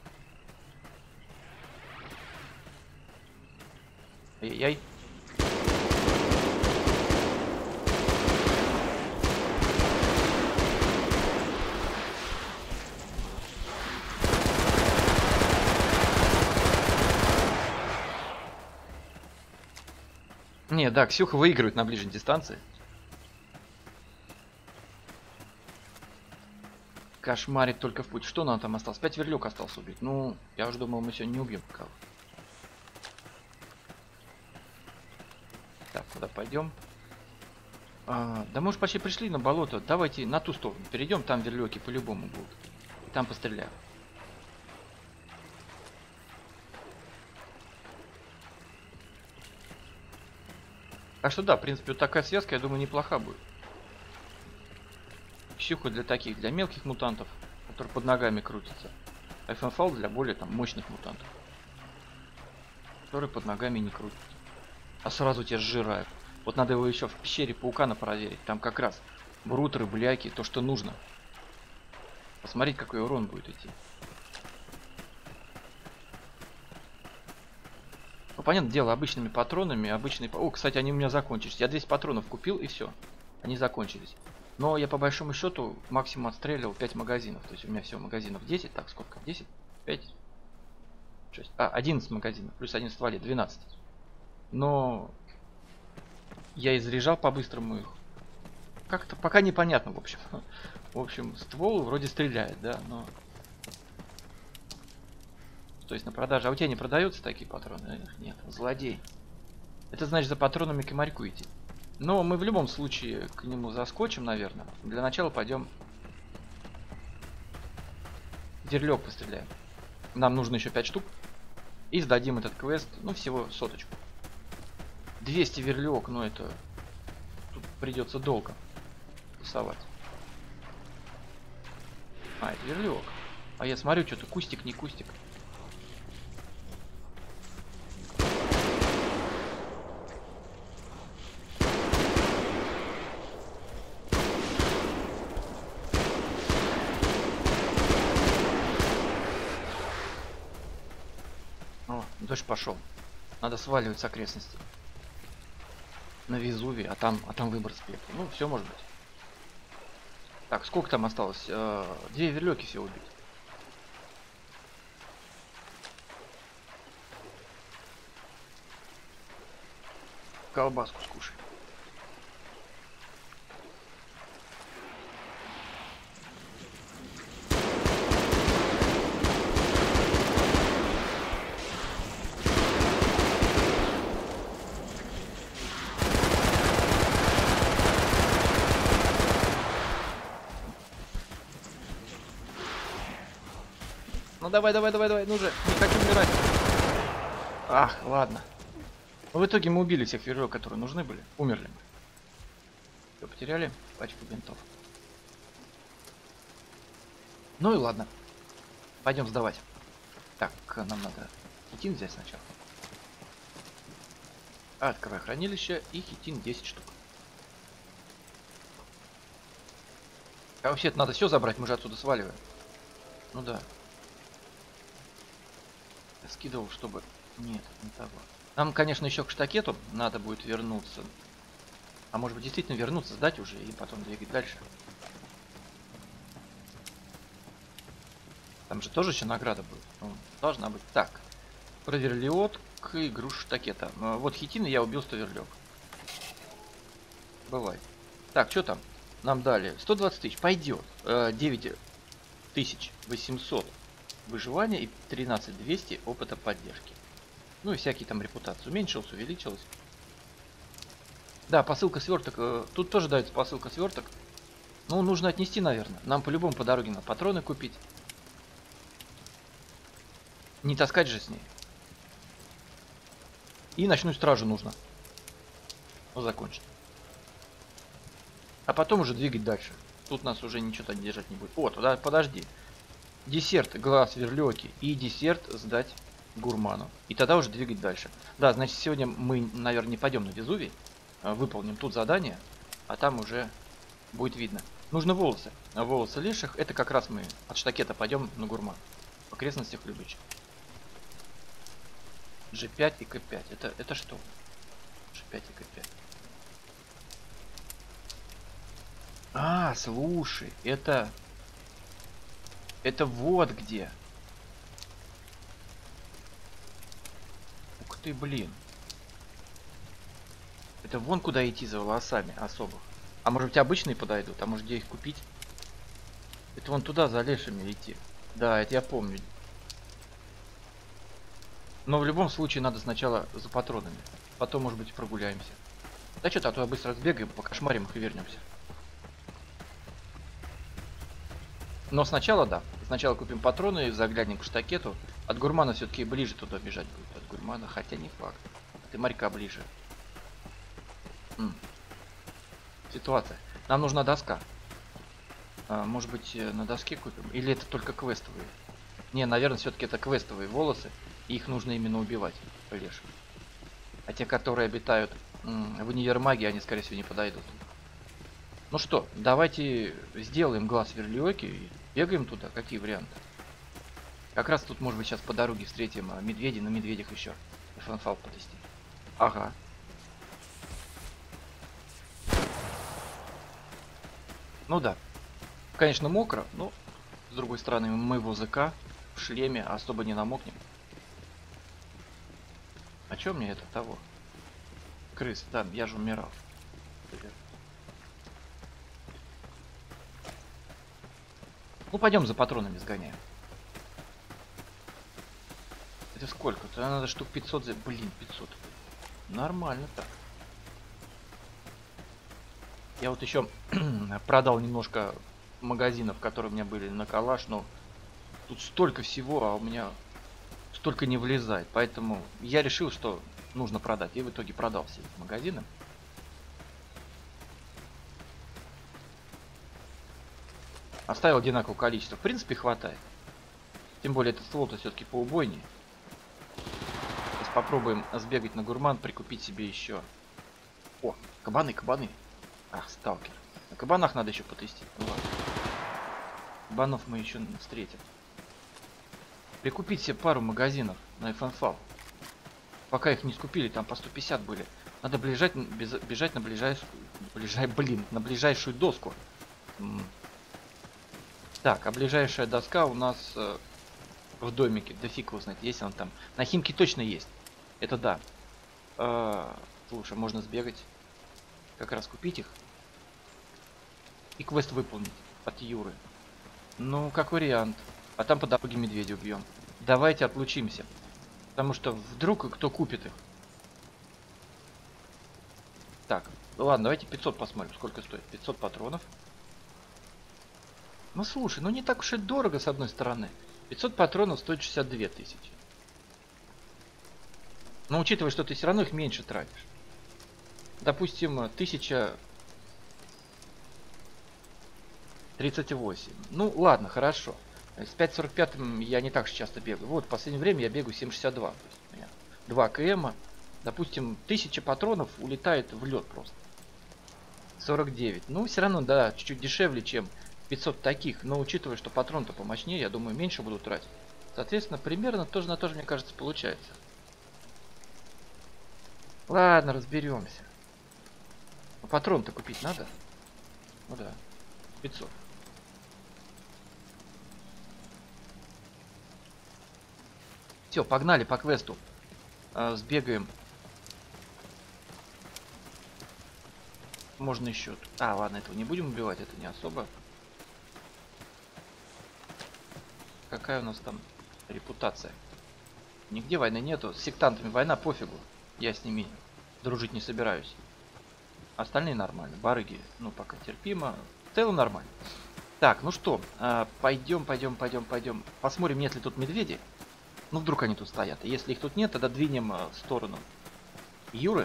Ай-яй-яй. Не, да, Ксюха выигрывает на ближней дистанции. Кошмарит только в путь. Что нам там осталось? пять верлёк осталось убить. Ну, я уже думал, мы сегодня не убьем кого. Так, куда пойдем? А, да мы уж почти пришли на болото. Давайте на ту сторону перейдем. Там верлёки по-любому будут. И там постреляем. Так что да, в принципе, вот такая связка, я думаю, неплоха будет. Ксюха для таких, для мелких мутантов, которые под ногами крутятся. А Фенфал для более там мощных мутантов, которые под ногами не крутятся. А сразу тебя сжирают. Вот надо его еще в пещере паукана проверить. Там как раз брутеры, бляки, то, что нужно. Посмотреть, какой урон будет идти. Ну, понятное дело, обычными патронами, обычные... О, кстати, они у меня закончились. Я двести патронов купил, и все. Они закончились. Но я по большому счету максимум отстреливал пять магазинов. То есть у меня всего магазинов десять. Так, сколько? десять? пять? шесть. А, одиннадцать магазинов. Плюс один в стволе. двенадцать. Но... Я и заряжал по-быстрому их. Как-то пока непонятно, в общем. В общем, ствол вроде стреляет, да, но... То есть на продаже. А у тебя не продаются такие патроны? Эх, нет, злодей. Это значит за патронами к морьку идти. Но мы в любом случае к нему заскочим, наверное. Для начала пойдем верлёк постреляем. Нам нужно еще пять штук. И сдадим этот квест. Ну, всего соточку. двести верлёк, но это... Тут придется долго тусовать. А, это верлёк. А я смотрю, что-то кустик, не кустик. Дождь пошел. Надо сваливать с окрестностей. На Везувий, а там, а там выбор с пепла. Ну, все может быть. Так, сколько там осталось? Э, две верлёки все убить. Колбаску скушай. давай, давай, давай, давай, ну же, не хочу умирать. Ах, ладно. Но в итоге мы убили всех верлёк, которые нужны были. Умерли мы. Все, потеряли пачку бинтов. Ну и ладно. Пойдем сдавать. Так, нам надо хитин взять сначала. Открывай хранилище и хитин десять штук. А вообще-то надо все забрать, мы же отсюда сваливаем. Ну да. Я скидывал, чтобы... Нет, не того. Нам, конечно, еще к штакету надо будет вернуться. А может быть, действительно вернуться, сдать уже и потом двигать дальше. Там же тоже еще награда будет. Ну, должна быть. Так. Про верлиот к игру штакета. Вот хитины я убил сто верлёк. Бывает. Так, что там? Нам дали сто двадцать тысяч. Пойдет. девять тысяч восемьсот выживания и тринадцать тысяч двести опыта поддержки. Ну и всякие там репутации. Уменьшилось, увеличилось. Да, посылка сверток. Тут тоже дается посылка сверток. Ну, нужно отнести, наверное. Нам по-любому по дороге на патроны купить. Не таскать же с ней. И ночную стражу нужно. Ну, закончить. А потом уже двигать дальше. Тут нас уже ничего так держать не будет. О, туда, подожди. Десерт, глаз верлёки и десерт сдать гурману. И тогда уже двигать дальше. Да, значит, сегодня мы, наверное, не пойдем на Везувий. Выполним тут задание, а там уже будет видно. Нужно волосы. А волосы леших, это как раз мы от штакета пойдем на гурман. В окрестностях Любича. джи пять и ка пять. Это, это что? джи пять и ка пять. А, слушай, это... Это вот где. Ух ты, блин. Это вон куда идти за волосами особых. А может быть обычные подойдут? А может где их купить? Это вон туда за лешами идти. Да, это я помню. Но в любом случае надо сначала за патронами. Потом, может быть, прогуляемся. Да что-то, а то я быстро сбегаем, покошмарим их и вернемся. Но сначала, да. Сначала купим патроны и заглянем к штакету. От гурмана все-таки ближе туда бежать будет. От гурмана, хотя не факт. Ты морька ближе. М. Ситуация. Нам нужна доска. А, может быть, на доске купим? Или это только квестовые? Не, наверное, все-таки это квестовые волосы. И их нужно именно убивать. Леших. А те, которые обитают в универмаге, они, скорее всего, не подойдут. Ну что, давайте сделаем глаз верлиоки и бегаем туда. Какие варианты? Как раз тут, может быть, сейчас по дороге встретим медведей, на медведях еще. Фанфал потестим. Ага. Ну да. Конечно, мокро, но с другой стороны, мы в ОЗК, в шлеме, особо не намокнем. А чё мне это того? Крыс, да, я же умирал. Ну, пойдем за патронами сгоняем. Это сколько-то? Надо штук пятьсот за... Блин, пятьсот. Нормально так. Я вот еще продал немножко магазинов, которые у меня были на калаш, но тут столько всего, а у меня столько не влезает. Поэтому я решил, что нужно продать. И в итоге продал все эти магазины. Оставил одинаковое количество. В принципе, хватает. Тем более, этот ствол-то все-таки поубойнее. Сейчас попробуем сбегать на гурман, прикупить себе еще. О, кабаны, кабаны. Ах, сталкер. На кабанах надо еще потестить. Ну ладно. Кабанов мы еще встретим. Прикупить себе пару магазинов на эф эн эф. Пока их не скупили, там по сто пятьдесят были. Надо бежать, бежать на ближайшую... Ближай, блин, на ближайшую доску. Так, а ближайшая доска у нас э, в домике. Да фиг его знает, есть он там. На Химке точно есть. Это да. Э, слушай, можно сбегать. Как раз купить их. И квест выполнить от Юры. Ну, как вариант. А там по дороге медведя убьем. Давайте отлучимся. Потому что вдруг кто купит их. Так, ладно, давайте пятьсот посмотрим, сколько стоит. пятьсот патронов. Ну слушай, ну не так уж и дорого с одной стороны. пятьсот патронов стоит шестьдесят две тысячи. Но учитывая, что ты все равно их меньше тратишь. Допустим, тысяча тридцать восемь. Ну ладно, хорошо. С пять сорок пять я не так же часто бегаю. Вот в последнее время я бегаю семь шестьдесят два. То есть у меня два км. Допустим, тысяча патронов улетает в лед просто. сорок девять. Ну, все равно, да, чуть-чуть дешевле, чем пятьсот таких. Но учитывая, что патрон-то помощнее, я думаю, меньше буду тратить. Соответственно, примерно тоже на то же, мне кажется, получается. Ладно, разберемся. Патрон-то купить надо? Ну да. пятьсот. Все, погнали по квесту. А, сбегаем. Можно еще... А, ладно, этого не будем убивать, это не особо. Какая у нас там репутация? Нигде войны нету. С сектантами война, пофигу. Я с ними дружить не собираюсь. Остальные нормально. Барыги, ну, пока терпимо. В целом нормально. Так, ну что, а, пойдем, пойдем, пойдем, пойдем. Посмотрим, нет ли тут медведей. Ну, вдруг они тут стоят. Если их тут нет, тогда двинем а, в сторону Юры.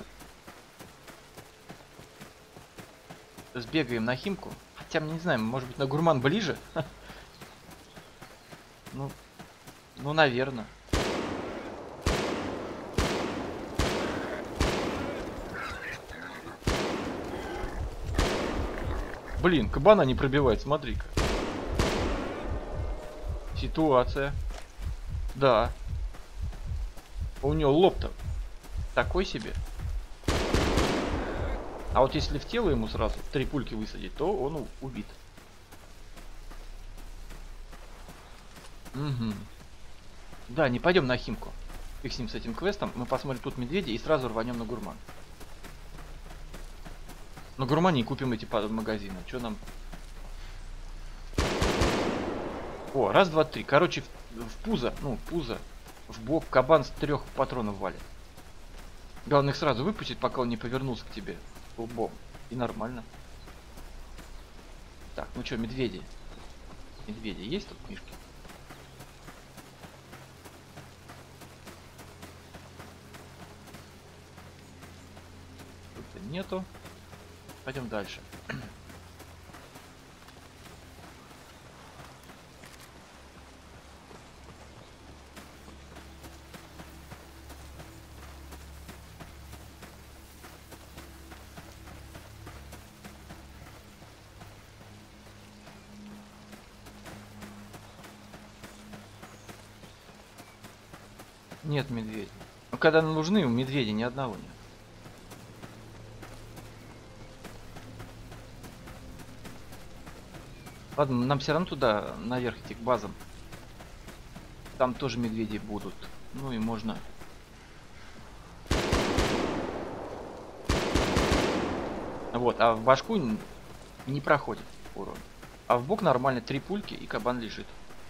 Сбегаем на Химку. Хотя, не знаю, может быть, на Гурман ближе? Ну, ну, наверное. Блин, кабана не пробивает, смотри-ка. Ситуация. Да. У него лоб-то такой себе. А вот если в тело ему сразу три пульки высадить, то он убит. Угу. Да, не пойдем на Химку. Фиг с ним, с этим квестом. Мы посмотрим тут медведя и сразу рванем на Гурман. На Гурмане и купим эти магазины. Что нам? О, раз, два, три. Короче, в, в пузо, ну, в пузо, в бок кабан с трех патронов валит. Главное их сразу выпустить, пока он не повернулся к тебе лбом. И нормально. Так, ну что, медведи? Медведи есть тут книжки? Тут нету. Пойдем дальше. Нет медведей. Но когда нужны, у медведей ни одного нет. Ладно, нам все равно туда, наверх идти, к базам. Там тоже медведи будут. Ну и можно... Вот, а в башку не проходит урон. А в бок нормально три пульки и кабан лежит.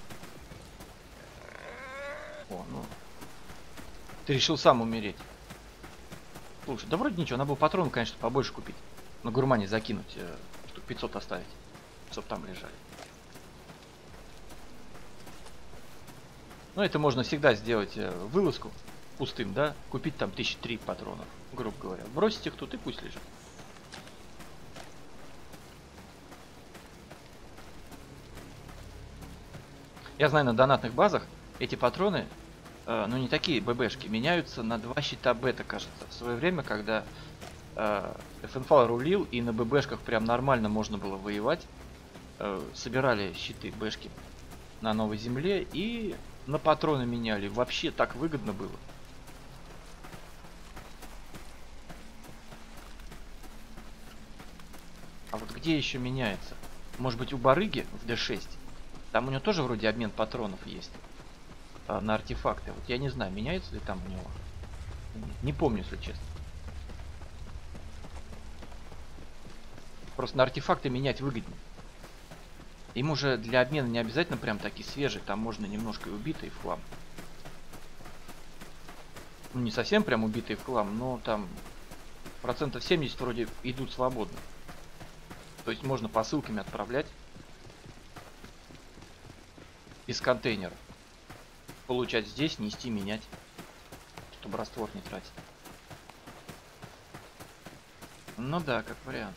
О, ну... Ты решил сам умереть. Слушай, да вроде ничего, надо было патронов, конечно, побольше купить. На Гурмане закинуть, э, штук пятьсот оставить. Чтоб там лежали. Ну, это можно всегда сделать э, вылазку пустым, да? Купить там тысячи три патронов, грубо говоря. Бросить их тут и пусть лежит. Я знаю, на донатных базах эти патроны, э, ну не такие ББшки, меняются на два щита бета, кажется. В свое время, когда э, эф эн эф рулил и на ББшках прям нормально можно было воевать, э, собирали щиты бэшки на новой земле и на патроны меняли. Вообще так выгодно было. А вот где еще меняется? Может быть, у барыги в дэ шесть? Там у него тоже вроде обмен патронов есть а, на артефакты. Вот я не знаю, меняется ли там у него. Не помню, если честно. Просто на артефакты менять выгоднее. Им уже для обмена не обязательно прям такие свежие. Там можно немножко и убитые в хлам. Ну, не совсем прям убитые в хлам, но там процентов семьдесят вроде идут свободно. То есть можно посылками отправлять из контейнера. получать здесь, нести, менять, чтобы раствор не тратить. Ну да, как вариант.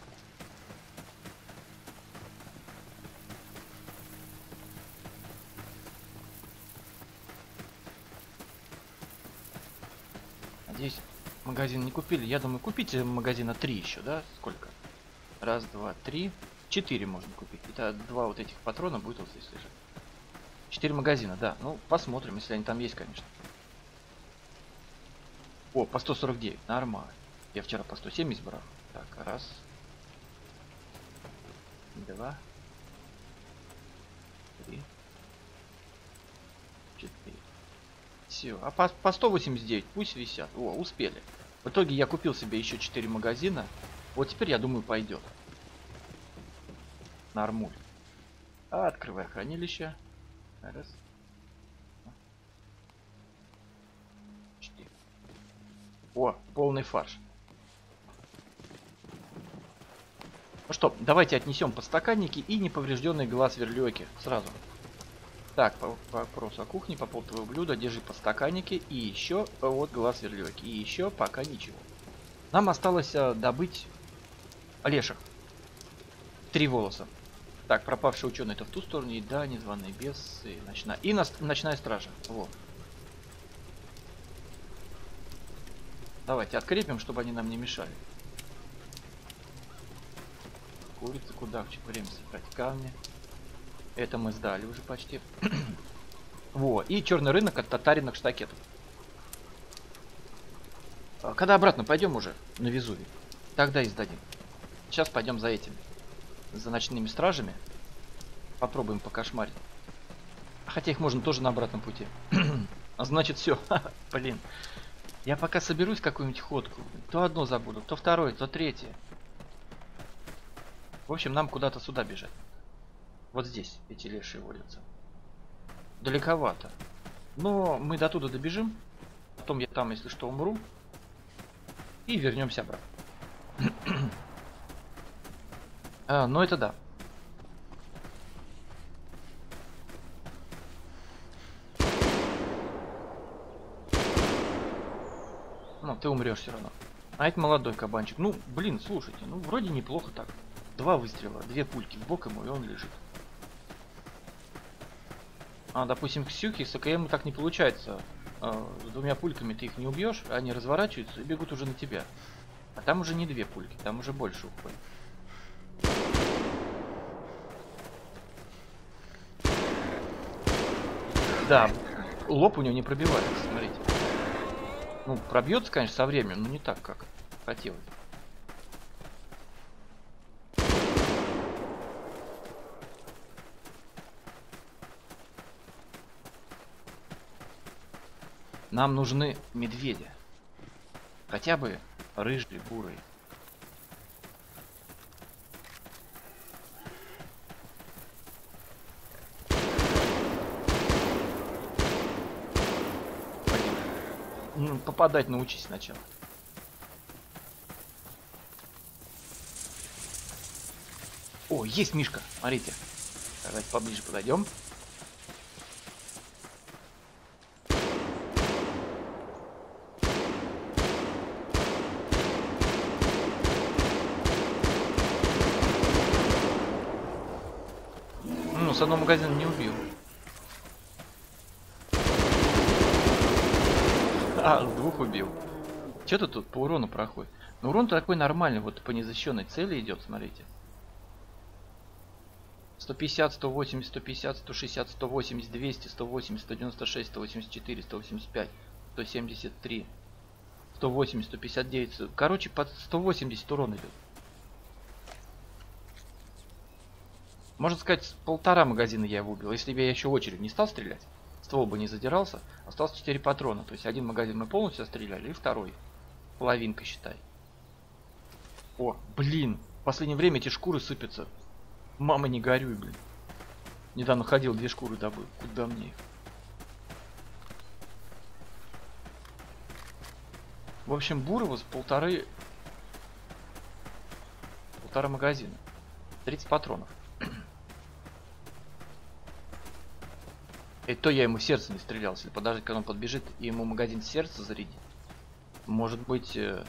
Надеюсь, магазин не купили. Я думаю, купите магазина три еще, да? Сколько? Раз, два, три. Четыре можно купить. Это два вот этих патрона будет вот здесь лежать. Четыре магазина, да. Ну, посмотрим, если они там есть, конечно. О, по сто сорок девять. Нормально. Я вчера по сто семьдесят брал. Так, раз. Два. Три. Четыре. Все. А по, по сто восемьдесят девять пусть висят. О, успели. В итоге я купил себе еще четыре магазина. Вот теперь, я думаю, пойдет. Нормуль. А, открывай хранилище. Раз. Четыре. О, полный фарш. Ну что, давайте отнесем подстаканники и неповрежденный глаз верлёки сразу. Так, по, по вопросу о кухне, по поводу твоего блюда, держи подстаканники и еще вот глаз верлёки. И еще пока ничего. Нам осталось а, добыть олешек. Три волоса. Так, пропавший ученый это в ту сторону, и да, незваные бесы, ночная. И нас, ночная стража. Вот. Давайте открепим, чтобы они нам не мешали. Курица, куда время собрать камни. Это мы сдали уже почти. Вот. И черный рынок от татаринок штакетов. Когда обратно пойдем уже на Везувий, тогда и сдадим. Сейчас пойдем за этими. За ночными стражами. Попробуем покошмарить. Хотя их можно тоже на обратном пути. А значит все. Блин. Я пока соберусь какую-нибудь ходку. То одно забуду, то второе, то третье. В общем, нам куда-то сюда бежать. Вот здесь эти лешие водятся. Далековато. Но мы до туда добежим. Потом я там, если что, умру. И вернемся обратно. а, ну это да. Ну, ты умрешь все равно. А это молодой кабанчик. Ну, блин, слушайте, ну вроде неплохо так. Два выстрела, две пульки в бок ему, и он лежит. А, допустим, Ксюхи с АКМ так не получается. А, с двумя пульками ты их не убьешь, они разворачиваются и бегут уже на тебя. А там уже не две пульки, там уже больше уходит. Да, лоб у него не пробивается, смотрите. Ну, пробьется, конечно, со временем, но не так, как хотелось. Нам нужны медведи. Хотя бы рыжие, бурые. Ну, попадать научись сначала. О, есть Мишка, смотрите. Давайте поближе подойдем. Ну, с одного магазина не убил. А, с двух убил. Что-то тут по урону проходит. Но урон такой нормальный, вот по незащищенной цели идет, смотрите. сто пятьдесят, сто восемьдесят, сто пятьдесят, сто шестьдесят, сто восемьдесят, двести, сто восемьдесят, сто девяносто шесть, сто восемьдесят четыре, сто восемьдесят пять, сто семьдесят три, сто восемьдесят, сто пятьдесят девять. Короче, под сто восемьдесят урон идет. Можно сказать, полтора магазина я его убил. Если бы я еще очередь не стал стрелять, ствол бы не задирался, осталось четыре патрона. То есть один магазин мы полностью стреляли, и второй. Половинка, считай. О, блин, в последнее время эти шкуры сыпятся. Мама, не горюй, блин. Недавно ходил, две шкуры добыл. Куда мне их? В общем, Бурова с полторы... Полтора магазина. тридцать патронов. И то я ему в сердце не стрелял. Если подождать, когда он подбежит, и ему магазин сердца зарядить. Может быть, э,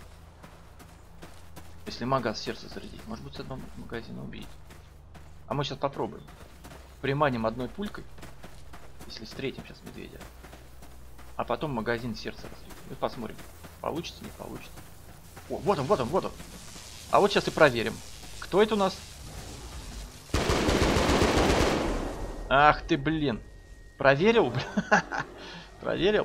если магаз сердца зарядить, может быть, с одного магазина убить. А мы сейчас попробуем. Приманим одной пулькой, если встретим сейчас медведя. А потом магазин сердца разрядим. И посмотрим, получится, не получится. О, вот он, вот он, вот он. А вот сейчас и проверим. Кто это у нас? Ах ты, блин. Проверил? Проверил?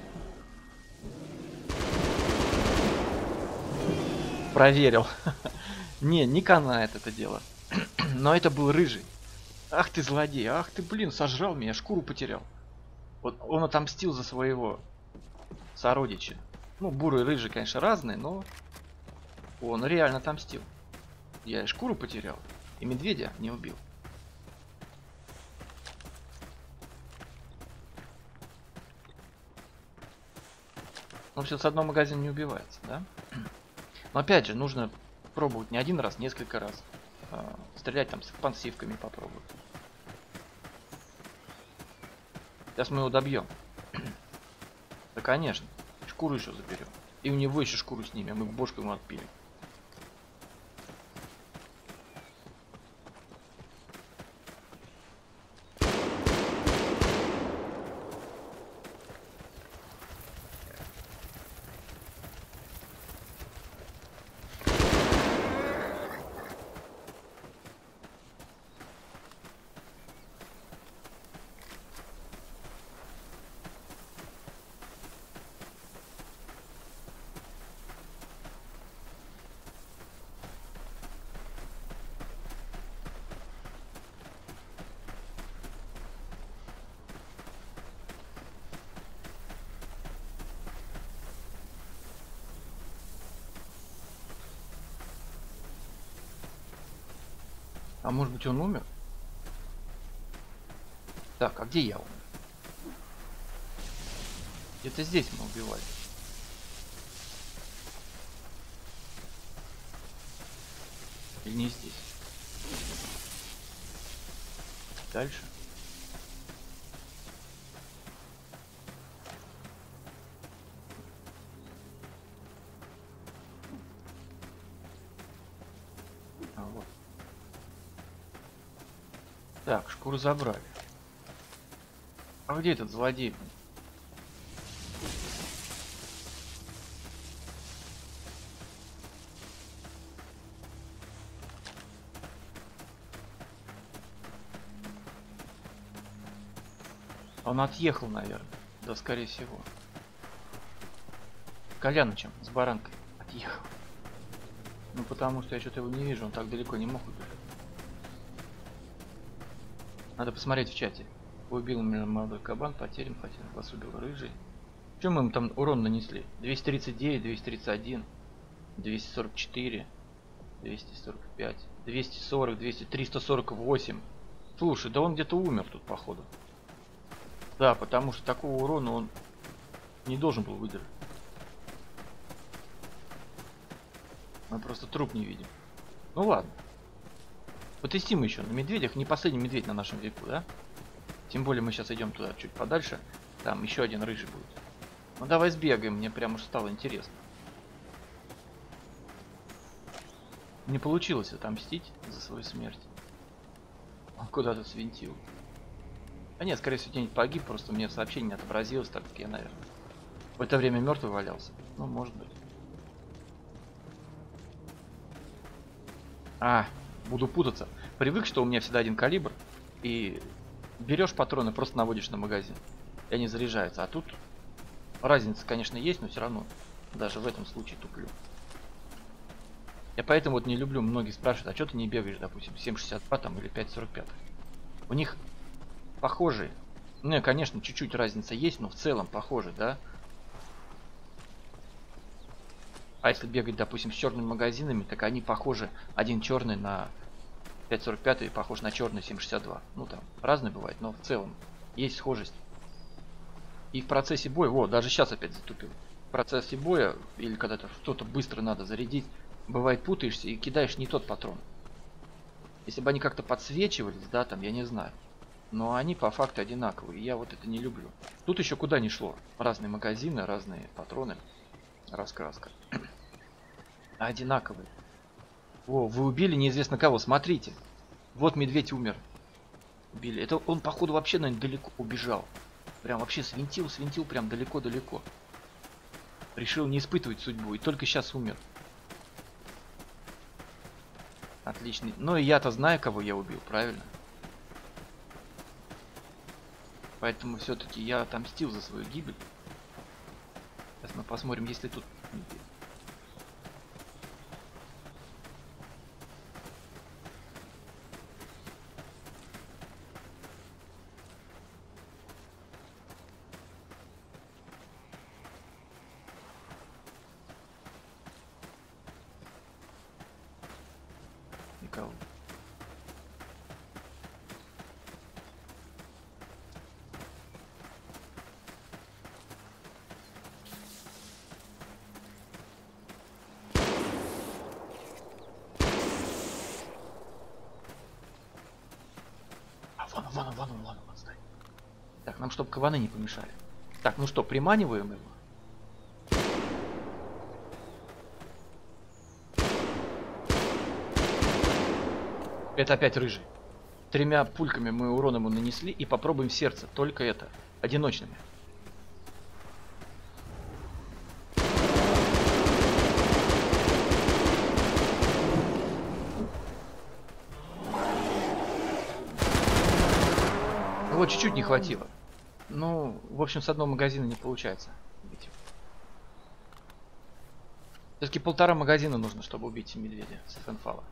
Проверил. Не, не канает это дело. Но это был рыжий. Ах ты злодей, ах ты, блин, сожрал меня, шкуру потерял. Вот он отомстил за своего сородича. Ну, бурый и рыжий, конечно, разные, но он реально отомстил. Я и шкуру потерял, и медведя не убил. В общем, с одного магазина не убивается, да? Но опять же, нужно пробовать не один раз, несколько раз. А, стрелять там с экспансивками попробовать. Сейчас мы его добьем. Да, конечно. Шкуру еще заберем. И у него еще шкуру снимем. Мы бошку ему отпилим. А может быть, он умер? Так, а где я умер? Где-то здесь мы убивали. Или не здесь? Дальше. А вот. Так, шкуру забрали. А где этот злодей? Он отъехал, наверное. Да, скорее всего. Колянычем, с баранкой отъехал. Ну, потому что я что-то его не вижу. Он так далеко не мог убежать. Надо посмотреть в чате. Убил меня молодой кабан, потерян, потерян. Вас убил рыжий. Чем мы ему там урон нанесли? двести тридцать девять, двести тридцать один, двести сорок четыре, двести сорок пять, двести сорок, двести, триста сорок восемь. Слушай, да он где-то умер тут, походу. Да, потому что такого урона он не должен был выдержать. Мы просто труп не видим. Ну ладно. Потестим еще на медведях. Не последний медведь на нашем веку, да? Тем более мы сейчас идем туда чуть подальше. Там еще один рыжий будет. Ну давай сбегаем, мне прям уж стало интересно. Не получилось отомстить за свою смерть. Он куда-то свинтил. А нет, скорее всего, где-нибудь погиб, просто мне в сообщении не отобразилось, так как я, наверное, в это время мертвый валялся. Ну, может быть. А, буду путаться. Привык, что у меня всегда один калибр, и берешь патроны, просто наводишь на магазин, и они заряжаются. А тут разница, конечно, есть, но все равно даже в этом случае туплю. Я поэтому вот не люблю, многие спрашивают, а что ты не бегаешь, допустим, семь шестьдесят два там или пять сорок пять. У них похожие. Ну, конечно, чуть-чуть разница есть, но в целом похожи, да? А если бегать, допустим, с черными магазинами, так они похожи. Один черный на пять сорок пять и похож на черный семь шестьдесят два. Ну, там разные бывает, но в целом есть схожесть. И в процессе боя, вот, даже сейчас опять затупил. В процессе боя, или когда-то что-то быстро надо зарядить, бывает путаешься и кидаешь не тот патрон. Если бы они как-то подсвечивались, да, там, я не знаю. Но они по факту одинаковые. И я вот это не люблю. Тут еще куда ни шло. Разные магазины, разные патроны. Раскраска. А одинаковые. О, вы убили неизвестно кого. Смотрите. Вот медведь умер. Убили. Это он, походу, вообще, наверное, далеко убежал. Прям вообще свинтил, свинтил прям далеко-далеко. Решил не испытывать судьбу. И только сейчас умер. Отличный. Ну и я-то знаю, кого я убил, правильно? Поэтому все-таки я отомстил за свою гибель. Сейчас мы посмотрим, если тут... Никого. Вон, вон, вон, вон, вон, вон, стой. Так, нам чтобы кабаны не помешали. Так, ну что, приманиваем его. Это опять рыжий. Тремя пульками мы урон ему нанесли и попробуем в сердце. Только это. Одиночными. Вот чуть-чуть не хватило. Ну, в общем, с одного магазина не получается убить. Все-таки полтора магазина нужно, чтобы убить медведя с фенфала.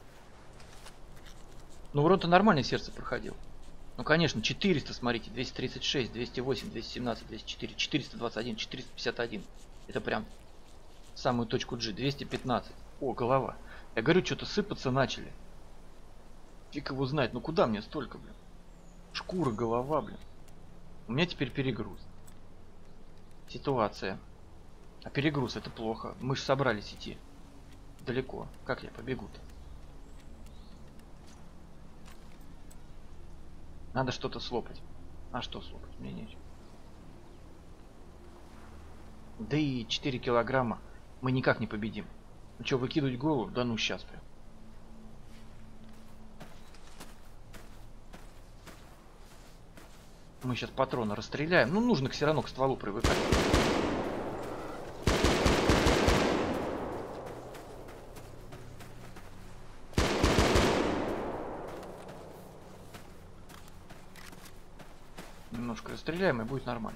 Ну, урон-то нормально сердце проходил. Ну, конечно, четыреста, смотрите, двести тридцать шесть, двести восемь, двести семнадцать, двести четыре, четыреста двадцать один, четыреста пятьдесят один. Это прям самую точку G. двести пятнадцать. О, голова. Я говорю, что-то сыпаться начали. Фиг его знает. Ну, куда мне столько, блин? Шкура, голова, блин. У меня теперь перегруз. Ситуация. А перегруз это плохо. Мы же собрались идти далеко. Как я побегу-то? Надо что-то слопать. А что слопать? Мне нечего. Да и четыре килограмма мы никак не победим. Ну что, выкидывать голову? Да ну сейчас прям. Мы сейчас патроны расстреляем. Ну, нужно все равно к стволу привыкать. Немножко расстреляем, и будет нормально.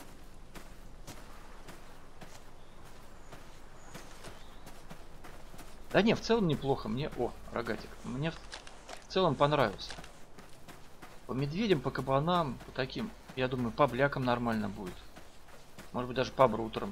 Да не, в целом неплохо. Мне... О, рогатик. Мне в целом понравился. По медведям, по кабанам, по таким, я думаю, по блякам нормально будет. Может быть, даже по брутерам.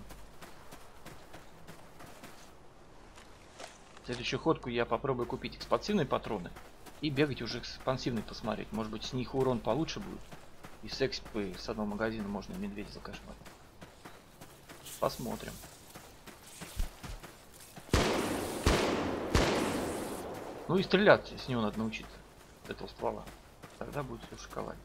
Следующую ходку я попробую купить экспансивные патроны и бегать уже экспансивный посмотреть. Может быть, с них урон получше будет. И с экспы с одного магазина можно медведя закошмарить. Посмотрим. Ну и стрелять с него надо научиться. С этого ствола. Тогда будет все шоколад.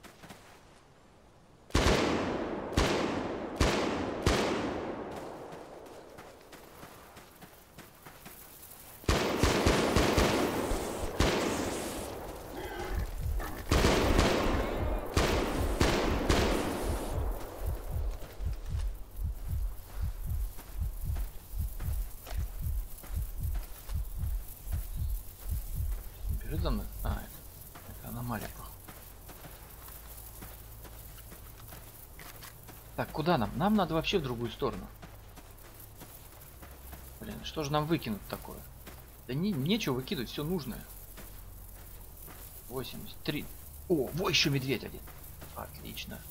Бежит за мной? А, это, это аномалия, походу. Так, куда нам? Нам надо вообще в другую сторону. Блин, что же нам выкинуть такое? Да не, нечего выкидывать, все нужное. восемьдесят три. О, во, еще медведь один. Отлично.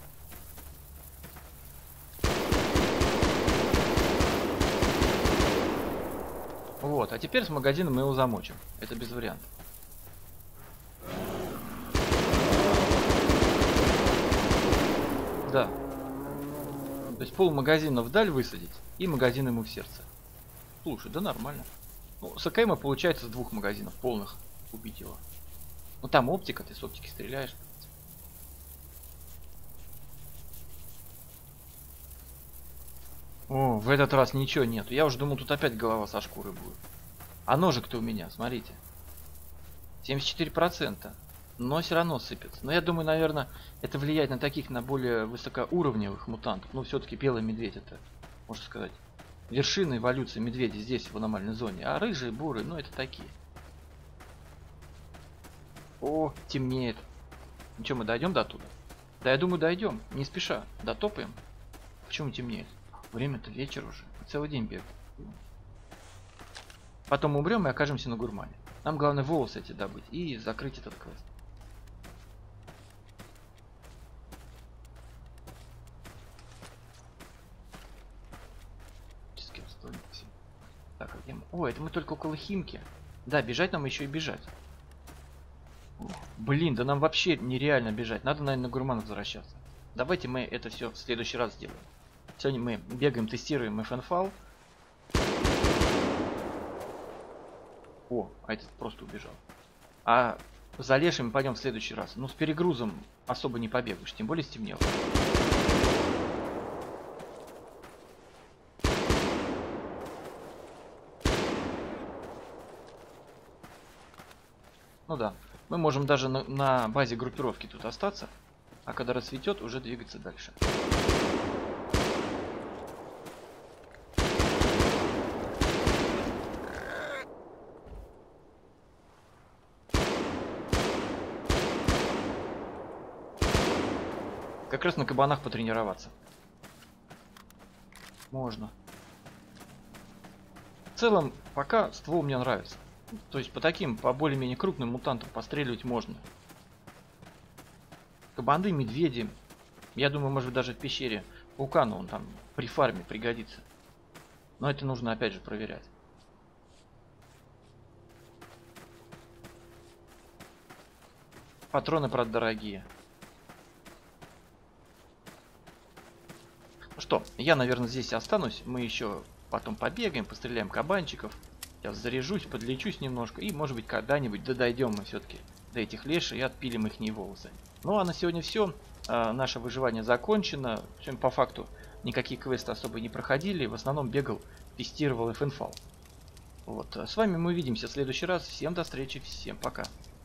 Вот, а теперь с магазином мы его замочим. Это без вариантов. Да. То есть пол магазина вдаль высадить и магазин ему в сердце. Слушай, да нормально. Ну, с АКМа получается с двух магазинов полных убить его. Ну там оптика, ты с оптики стреляешь. О, в этот раз ничего нету. Я уже думал, тут опять голова со шкурой будет. А ножик-то у меня, смотрите. семьдесят четыре процента. Но все равно сыпется. Но я думаю, наверное, это влияет на таких, на более высокоуровневых мутантов. Ну, все-таки белый медведь это, можно сказать, вершина эволюции медведя здесь, в аномальной зоне. А рыжие, бурые, ну, это такие. О, темнеет. Ну что, мы дойдем до туда? Да, я думаю, дойдем. Не спеша. Дотопаем. Почему темнеет? Время-то вечер уже. Целый день бегаем. Потом умрем и окажемся на гурмане. Нам главное волосы эти добыть и закрыть этот квест. Так, а где мы? О, это мы только около Химки. Да, бежать нам еще и бежать. Блин, да нам вообще нереально бежать. Надо, наверное, на гурман возвращаться. Давайте мы это все в следующий раз сделаем. Сегодня мы бегаем, тестируем эф эн эф эй. О, а этот просто убежал. А за лешими пойдем в следующий раз. Ну, с перегрузом особо не побегаешь, тем более стемнело. Ну да, мы можем даже на, на базе группировки тут остаться, а когда рассветет, уже двигаться дальше. Как раз на кабанах потренироваться. Можно. В целом, пока ствол мне нравится. То есть по таким, по более-менее крупным мутантам постреливать можно. Кабаны, медведи. Я думаю, может быть, даже в пещере вулкана он там при фарме пригодится. Но это нужно опять же проверять. Патроны, правда, дорогие. Ну что, я, наверное, здесь останусь. Мы еще потом побегаем, постреляем кабанчиков. Сейчас заряжусь, подлечусь немножко. И, может быть, когда-нибудь да дойдем мы все-таки до этих лешей и отпилим их волосы. Ну, а на сегодня все. А, наше выживание закончено. Сегодня, по факту, никакие квесты особо не проходили. В основном бегал, тестировал эф эн эф эй. Вот. С вами мы увидимся в следующий раз. Всем до встречи, всем пока.